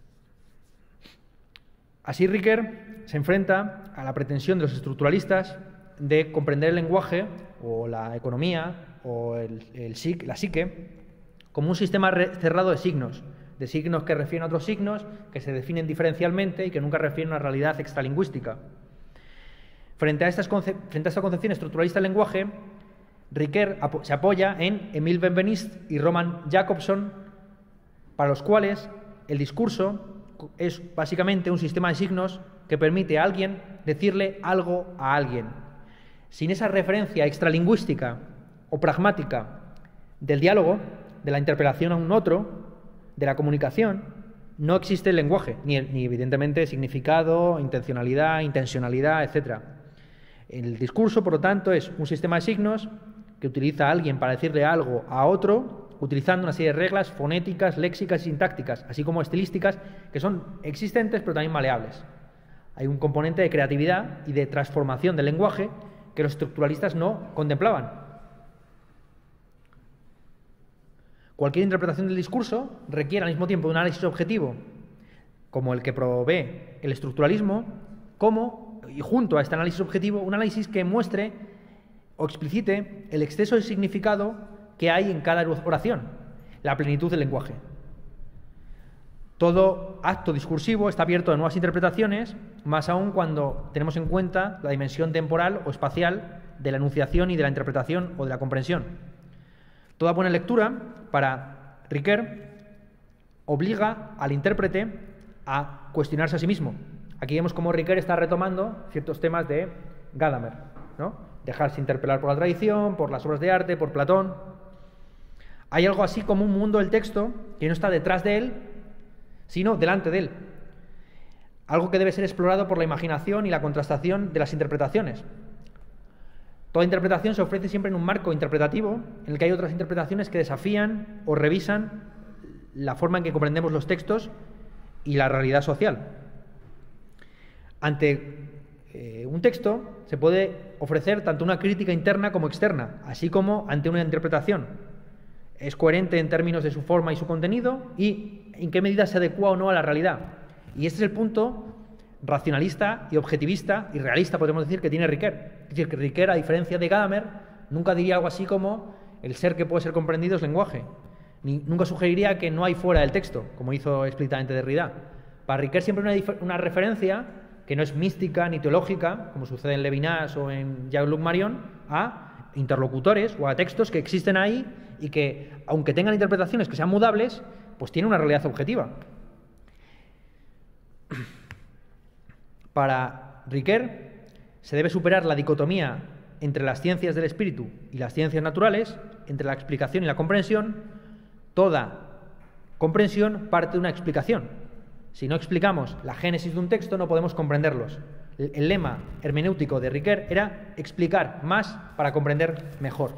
Así Ricoeur se enfrenta a la pretensión de los estructuralistas de comprender el lenguaje o la economía o el, el, la psique como un sistema cerrado de signos, de signos que refieren a otros signos, que se definen diferencialmente y que nunca refieren a una realidad extralingüística. Frente a, estas frente a esta concepción estructuralista del lenguaje, Ricoeur se apoya en Emile Benveniste y Roman Jakobson, para los cuales el discurso es básicamente un sistema de signos que permite a alguien decirle algo a alguien. Sin esa referencia extralingüística o pragmática del diálogo, de la interpelación a un otro, de la comunicación, no existe el lenguaje, ni, ni evidentemente significado, intencionalidad, intencionalidad, etcétera. El discurso, por lo tanto, es un sistema de signos que utiliza a alguien para decirle algo a otro, utilizando una serie de reglas fonéticas, léxicas y sintácticas, así como estilísticas, que son existentes pero también maleables. Hay un componente de creatividad y de transformación del lenguaje que los estructuralistas no contemplaban. Cualquier interpretación del discurso requiere al mismo tiempo un análisis objetivo, como el que provee el estructuralismo, como, y junto a este análisis objetivo, un análisis que muestre o explicite el exceso de significado que hay en cada oración, la plenitud del lenguaje. Todo acto discursivo está abierto a nuevas interpretaciones, más aún cuando tenemos en cuenta la dimensión temporal o espacial de la enunciación y de la interpretación o de la comprensión. Toda buena lectura, para Ricoeur, obliga al intérprete a cuestionarse a sí mismo. Aquí vemos cómo Ricoeur está retomando ciertos temas de Gadamer, ¿no? Dejarse interpelar por la tradición, por las obras de arte, por Platón. Hay algo así como un mundo del texto que no está detrás de él, sino delante de él. Algo que debe ser explorado por la imaginación y la contrastación de las interpretaciones. Toda interpretación se ofrece siempre en un marco interpretativo en el que hay otras interpretaciones que desafían o revisan la forma en que comprendemos los textos y la realidad social. Ante eh, un texto se puede ofrecer tanto una crítica interna como externa, así como ante una interpretación. Es coherente en términos de su forma y su contenido y en qué medida se adecua o no a la realidad. Y este es el punto racionalista y objetivista y realista, podemos decir, que tiene Ricoeur. Es decir, que Ricoeur, a diferencia de Gadamer, nunca diría algo así como el ser que puede ser comprendido es lenguaje. Ni, nunca sugeriría que no hay fuera del texto, como hizo explícitamente Derrida. Para Ricoeur siempre hay una, una referencia que no es mística ni teológica, como sucede en Levinas o en Jean-Luc Marion, a interlocutores o a textos que existen ahí y que, aunque tengan interpretaciones que sean mudables, pues tienen una realidad objetiva. Para Ricoeur se debe superar la dicotomía entre las ciencias del espíritu y las ciencias naturales, entre la explicación y la comprensión. Toda comprensión parte de una explicación. Si no explicamos la génesis de un texto, no podemos comprenderlos. El, el lema hermenéutico de Ricoeur era explicar más para comprender mejor.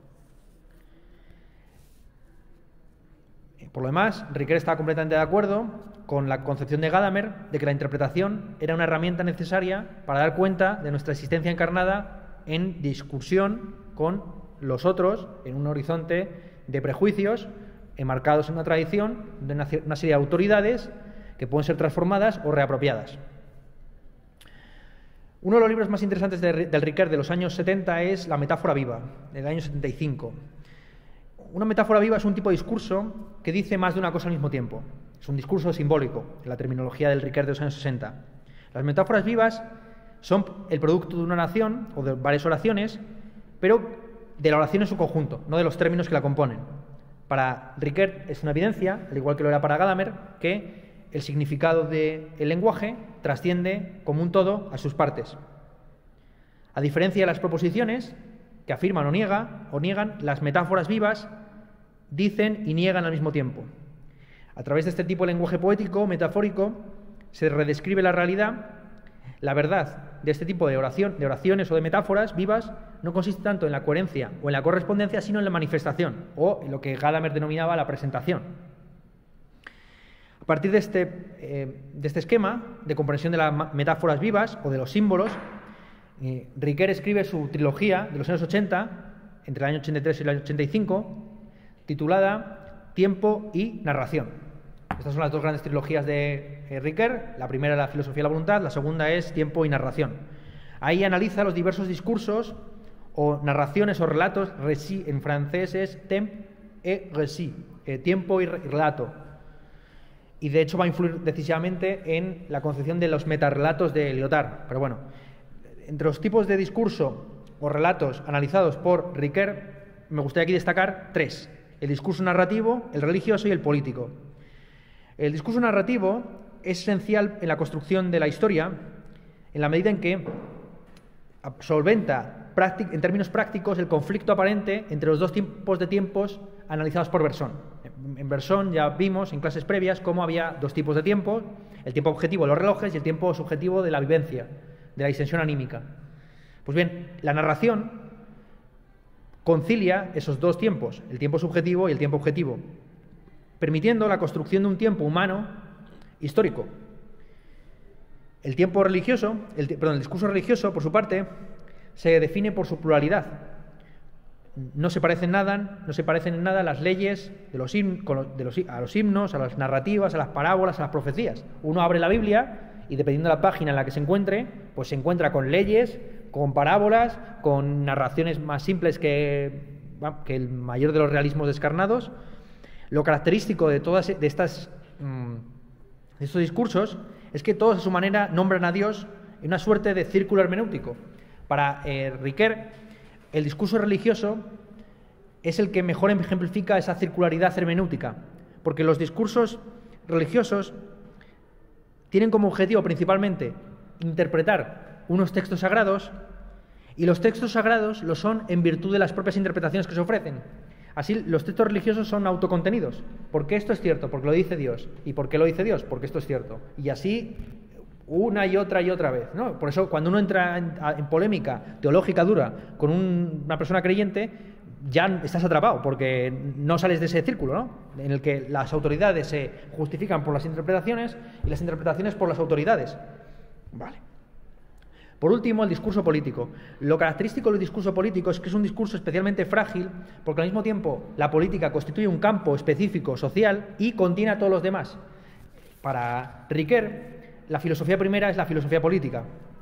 Por lo demás, Ricoeur está completamente de acuerdo con la concepción de Gadamer de que la interpretación era una herramienta necesaria para dar cuenta de nuestra existencia encarnada en discusión con los otros, en un horizonte de prejuicios enmarcados en una tradición de una, una serie de autoridades que pueden ser transformadas o reapropiadas. Uno de los libros más interesantes de, del Ricoeur de los años setenta es La metáfora viva, del año setenta y cinco. Una metáfora viva es un tipo de discurso que dice más de una cosa al mismo tiempo. Es un discurso simbólico, en la terminología del Ricoeur de los años sesenta. Las metáforas vivas son el producto de una oración o de varias oraciones, pero de la oración en su conjunto, no de los términos que la componen. Para Ricoeur es una evidencia, al igual que lo era para Gadamer, que el significado del lenguaje trasciende como un todo a sus partes. A diferencia de las proposiciones, que afirman o, niega, o niegan, las metáforas vivas dicen y niegan al mismo tiempo. A través de este tipo de lenguaje poético, metafórico, se redescribe la realidad La verdad de este tipo de, oración, de oraciones o de metáforas vivas no consiste tanto en la coherencia o en la correspondencia, sino en la manifestación, o en lo que Gadamer denominaba la presentación. A partir de este, eh, de este esquema de comprensión de las metáforas vivas o de los símbolos, eh, Ricoeur escribe su trilogía de los años ochenta, entre el año ochenta y tres y el año ochenta y cinco, titulada Tiempo y Narración. Estas son las dos grandes trilogías de eh, Ricoeur. La primera es La filosofía de la voluntad, la segunda es Tiempo y narración. Ahí analiza los diversos discursos o narraciones o relatos, récit en francés es temps et récit, eh, tiempo y relato. Y de hecho va a influir decisivamente en la concepción de los metarrelatos de Lyotard. Pero bueno, entre los tipos de discurso o relatos analizados por Ricoeur, me gustaría aquí destacar tres: el discurso narrativo, el religioso y el político. El discurso narrativo es esencial en la construcción de la historia en la medida en que solventa en términos prácticos el conflicto aparente entre los dos tipos de tiempos analizados por Bergson. En Bergson ya vimos en clases previas cómo había dos tipos de tiempo: el tiempo objetivo de los relojes y el tiempo subjetivo de la vivencia, de la distensión anímica. Pues bien, la narración concilia esos dos tiempos, el tiempo subjetivo y el tiempo objetivo, permitiendo la construcción de un tiempo humano histórico. El tiempo religioso, el, perdón, el discurso religioso, por su parte, se define por su pluralidad. No se parecen nada, no se parecen en nada a las leyes de los, de los, a los himnos, a las narrativas, a las parábolas, a las profecías. Uno abre la Biblia y, dependiendo de la página en la que se encuentre, pues se encuentra con leyes, con parábolas, con narraciones más simples que, que el mayor de los realismos descarnados. Lo característico de todas de estas de estos discursos es que todos a su manera nombran a Dios en una suerte de círculo hermenéutico. Para eh, Ricoeur, el discurso religioso es el que mejor ejemplifica esa circularidad hermenéutica, porque los discursos religiosos tienen como objetivo principalmente interpretar unos textos sagrados, y los textos sagrados lo son en virtud de las propias interpretaciones que se ofrecen. Así, los textos religiosos son autocontenidos. ¿Por qué esto es cierto? Porque lo dice Dios. ¿Y por qué lo dice Dios? Porque esto es cierto. Y así, una y otra y otra vez, ¿no? Por eso, cuando uno entra en, en polémica teológica dura con un, una persona creyente, ya estás atrapado, porque no sales de ese círculo, ¿no? En el que las autoridades se justifican por las interpretaciones y las interpretaciones por las autoridades. Vale. Por último, el discurso político. Lo característico del discurso político es que es un discurso especialmente frágil, porque al mismo tiempo la política constituye un campo específico social y contiene a todos los demás. Para Ricoeur, la filosofía primera es la filosofía política,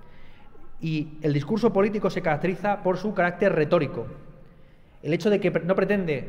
y el discurso político se caracteriza por su carácter retórico. El hecho de que no pretende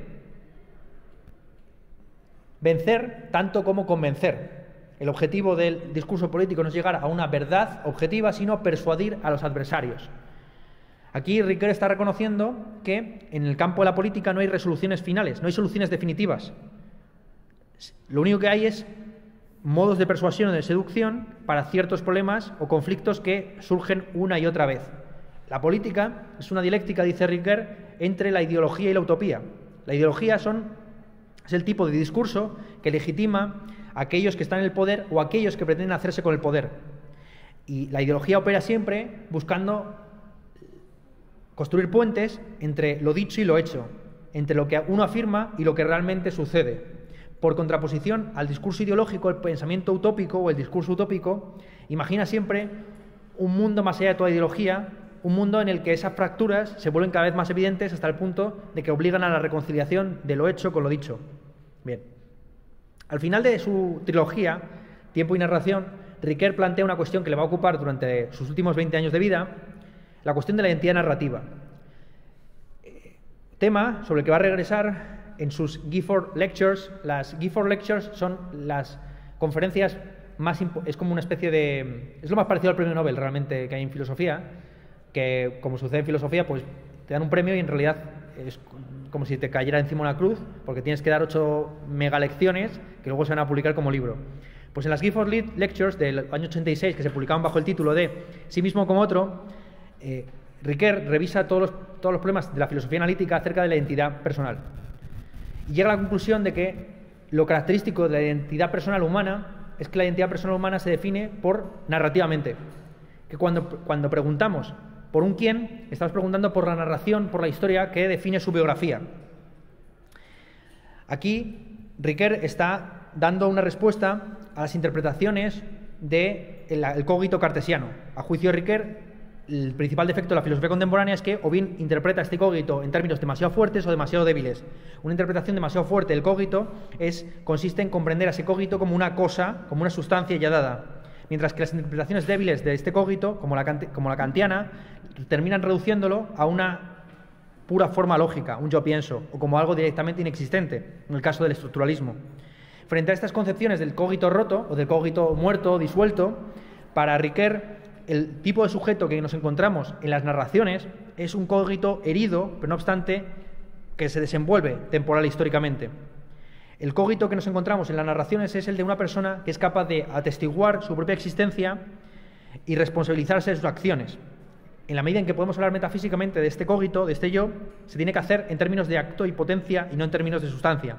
vencer tanto como convencer. El objetivo del discurso político no es llegar a una verdad objetiva, sino persuadir a los adversarios. Aquí Ricoeur está reconociendo que en el campo de la política no hay resoluciones finales, no hay soluciones definitivas. Lo único que hay es modos de persuasión o de seducción para ciertos problemas o conflictos que surgen una y otra vez. La política es una dialéctica, dice Ricoeur, entre la ideología y la utopía. La ideología son, es el tipo de discurso que legitima a aquellos que están en el poder o a aquellos que pretenden hacerse con el poder. Y la ideología opera siempre buscando construir puentes entre lo dicho y lo hecho, entre lo que uno afirma y lo que realmente sucede. Por contraposición al discurso ideológico, el pensamiento utópico o el discurso utópico imagina siempre un mundo más allá de toda ideología, un mundo en el que esas fracturas se vuelven cada vez más evidentes hasta el punto de que obligan a la reconciliación de lo hecho con lo dicho. Bien. Al final de su trilogía, Tiempo y Narración, Ricoeur plantea una cuestión que le va a ocupar durante sus últimos veinte años de vida, la cuestión de la identidad narrativa. Tema sobre el que va a regresar en sus Gifford Lectures. Las Gifford Lectures son las conferencias más... es como una especie de... es lo más parecido al premio Nobel realmente que hay en filosofía, que como sucede en filosofía, pues te dan un premio y en realidad es como si te cayera encima una cruz, porque tienes que dar ocho megalecciones que luego se van a publicar como libro. Pues en las Gifford Lectures del año ochenta y seis, que se publicaban bajo el título de Sí mismo como otro, eh, Ricoeur revisa todos los, todos los problemas de la filosofía analítica acerca de la identidad personal. Y llega a la conclusión de que lo característico de la identidad personal humana es que la identidad personal humana se define por narrativamente. que cuando, cuando preguntamos por un quién, estamos preguntando por la narración, por la historia que define su biografía. Aquí, Ricoeur está dando una respuesta a las interpretaciones del cogito cartesiano. A juicio de Ricoeur, el principal defecto de la filosofía contemporánea es que o bien interpreta este cogito en términos demasiado fuertes o demasiado débiles. Una interpretación demasiado fuerte del cogito es, consiste en comprender a ese cogito como una cosa, como una sustancia ya dada, mientras que las interpretaciones débiles de este cogito, como la, como la kantiana, terminan reduciéndolo a una pura forma lógica, un yo pienso, o como algo directamente inexistente, en el caso del estructuralismo. Frente a estas concepciones del cogito roto, o del cogito muerto o disuelto, para Ricoeur, el tipo de sujeto que nos encontramos en las narraciones es un cogito herido, pero no obstante que se desenvuelve temporal e históricamente. El cogito que nos encontramos en las narraciones es el de una persona que es capaz de atestiguar su propia existencia y responsabilizarse de sus acciones. En la medida en que podemos hablar metafísicamente de este cogito, de este yo, se tiene que hacer en términos de acto y potencia y no en términos de sustancia.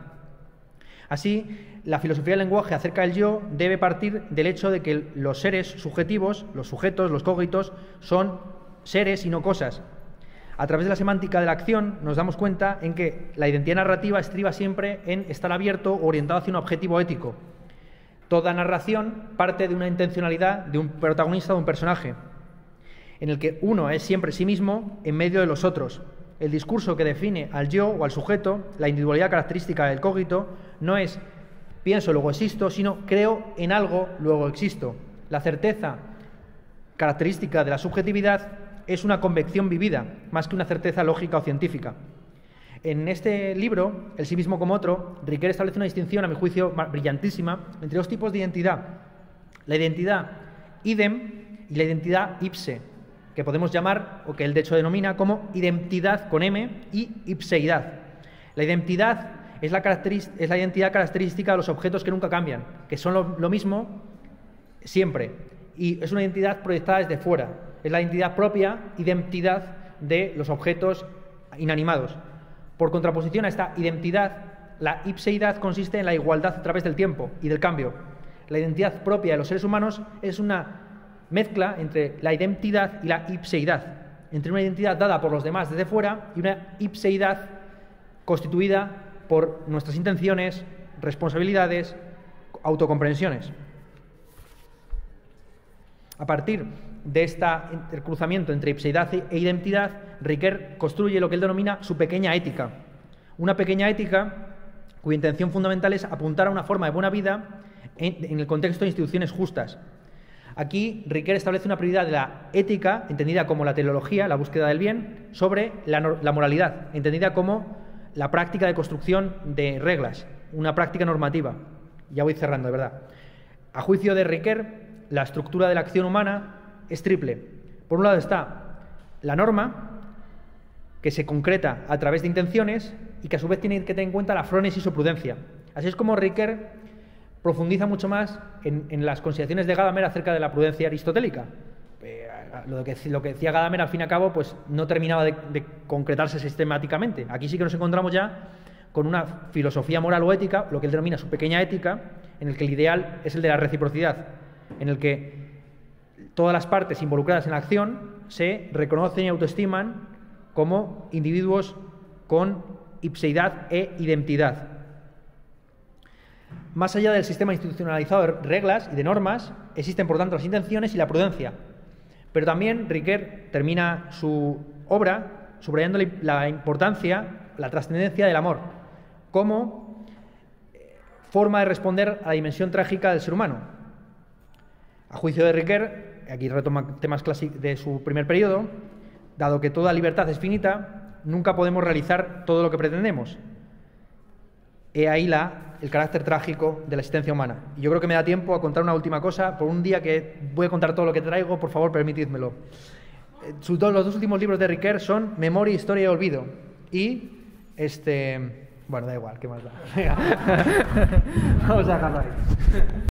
Así, la filosofía del lenguaje acerca del yo debe partir del hecho de que los seres subjetivos, los sujetos, los cógitos, son seres y no cosas. A través de la semántica de la acción nos damos cuenta en que la identidad narrativa estriba siempre en estar abierto o orientado hacia un objetivo ético. Toda narración parte de una intencionalidad de un protagonista o de un personaje, en el que uno es siempre sí mismo en medio de los otros. El discurso que define al yo o al sujeto, la individualidad característica del cogito, no es pienso, luego existo, sino creo en algo, luego existo. La certeza característica de la subjetividad es una convicción vivida, más que una certeza lógica o científica. En este libro, El sí mismo como otro, Ricoeur establece una distinción, a mi juicio, brillantísima, entre dos tipos de identidad. La identidad idem y la identidad ipse, que podemos llamar, o que él de hecho denomina, como identidad con M y ipseidad. La identidad es la, es la identidad característica de los objetos que nunca cambian, que son lo, lo mismo siempre, y es una identidad proyectada desde fuera. Es la identidad propia, identidad de los objetos inanimados. Por contraposición a esta identidad, la ipseidad consiste en la igualdad a través del tiempo y del cambio. La identidad propia de los seres humanos es una mezcla entre la identidad y la ipseidad, entre una identidad dada por los demás desde fuera y una ipseidad constituida por nuestras intenciones, responsabilidades, autocomprensiones. A partir de este cruzamiento entre ipseidad e identidad, Ricoeur construye lo que él denomina su pequeña ética. Una pequeña ética cuya intención fundamental es apuntar a una forma de buena vida en, en el contexto de instituciones justas. Aquí Ricoeur establece una prioridad de la ética, entendida como la teleología, la búsqueda del bien, sobre la, la moralidad, entendida como la práctica de construcción de reglas, una práctica normativa. Ya voy cerrando, de verdad. A juicio de Ricoeur, la estructura de la acción humana es triple. Por un lado está la norma, que se concreta a través de intenciones y que a su vez tiene que tener en cuenta la frónesis o prudencia. Así es como Ricoeur profundiza mucho más en, en las consideraciones de Gadamer acerca de la prudencia aristotélica. Eh, lo, que, lo que decía Gadamer, al fin y al cabo, pues no terminaba de, de concretarse sistemáticamente. Aquí sí que nos encontramos ya con una filosofía moral o ética, lo que él denomina su pequeña ética, en el que el ideal es el de la reciprocidad, en el que todas las partes involucradas en la acción se reconocen y autoestiman como individuos con ipseidad e identidad. Más allá del sistema institucionalizado de reglas y de normas, existen por tanto las intenciones y la prudencia. Pero también Ricoeur termina su obra subrayando la importancia, la trascendencia del amor, como forma de responder a la dimensión trágica del ser humano. A juicio de Ricoeur, aquí retoma temas clásicos de su primer periodo, dado que toda libertad es finita, nunca podemos realizar todo lo que pretendemos. He ahí la, el carácter trágico de la existencia humana. Y yo creo que me da tiempo a contar una última cosa. Por un día que voy a contar todo lo que traigo, por favor, permitidmelo. Sus dos, los dos últimos libros de Ricoeur son Memoria, Historia y Olvido. Y, este... bueno, da igual, ¿qué más da? Vamos a dejarlo ahí.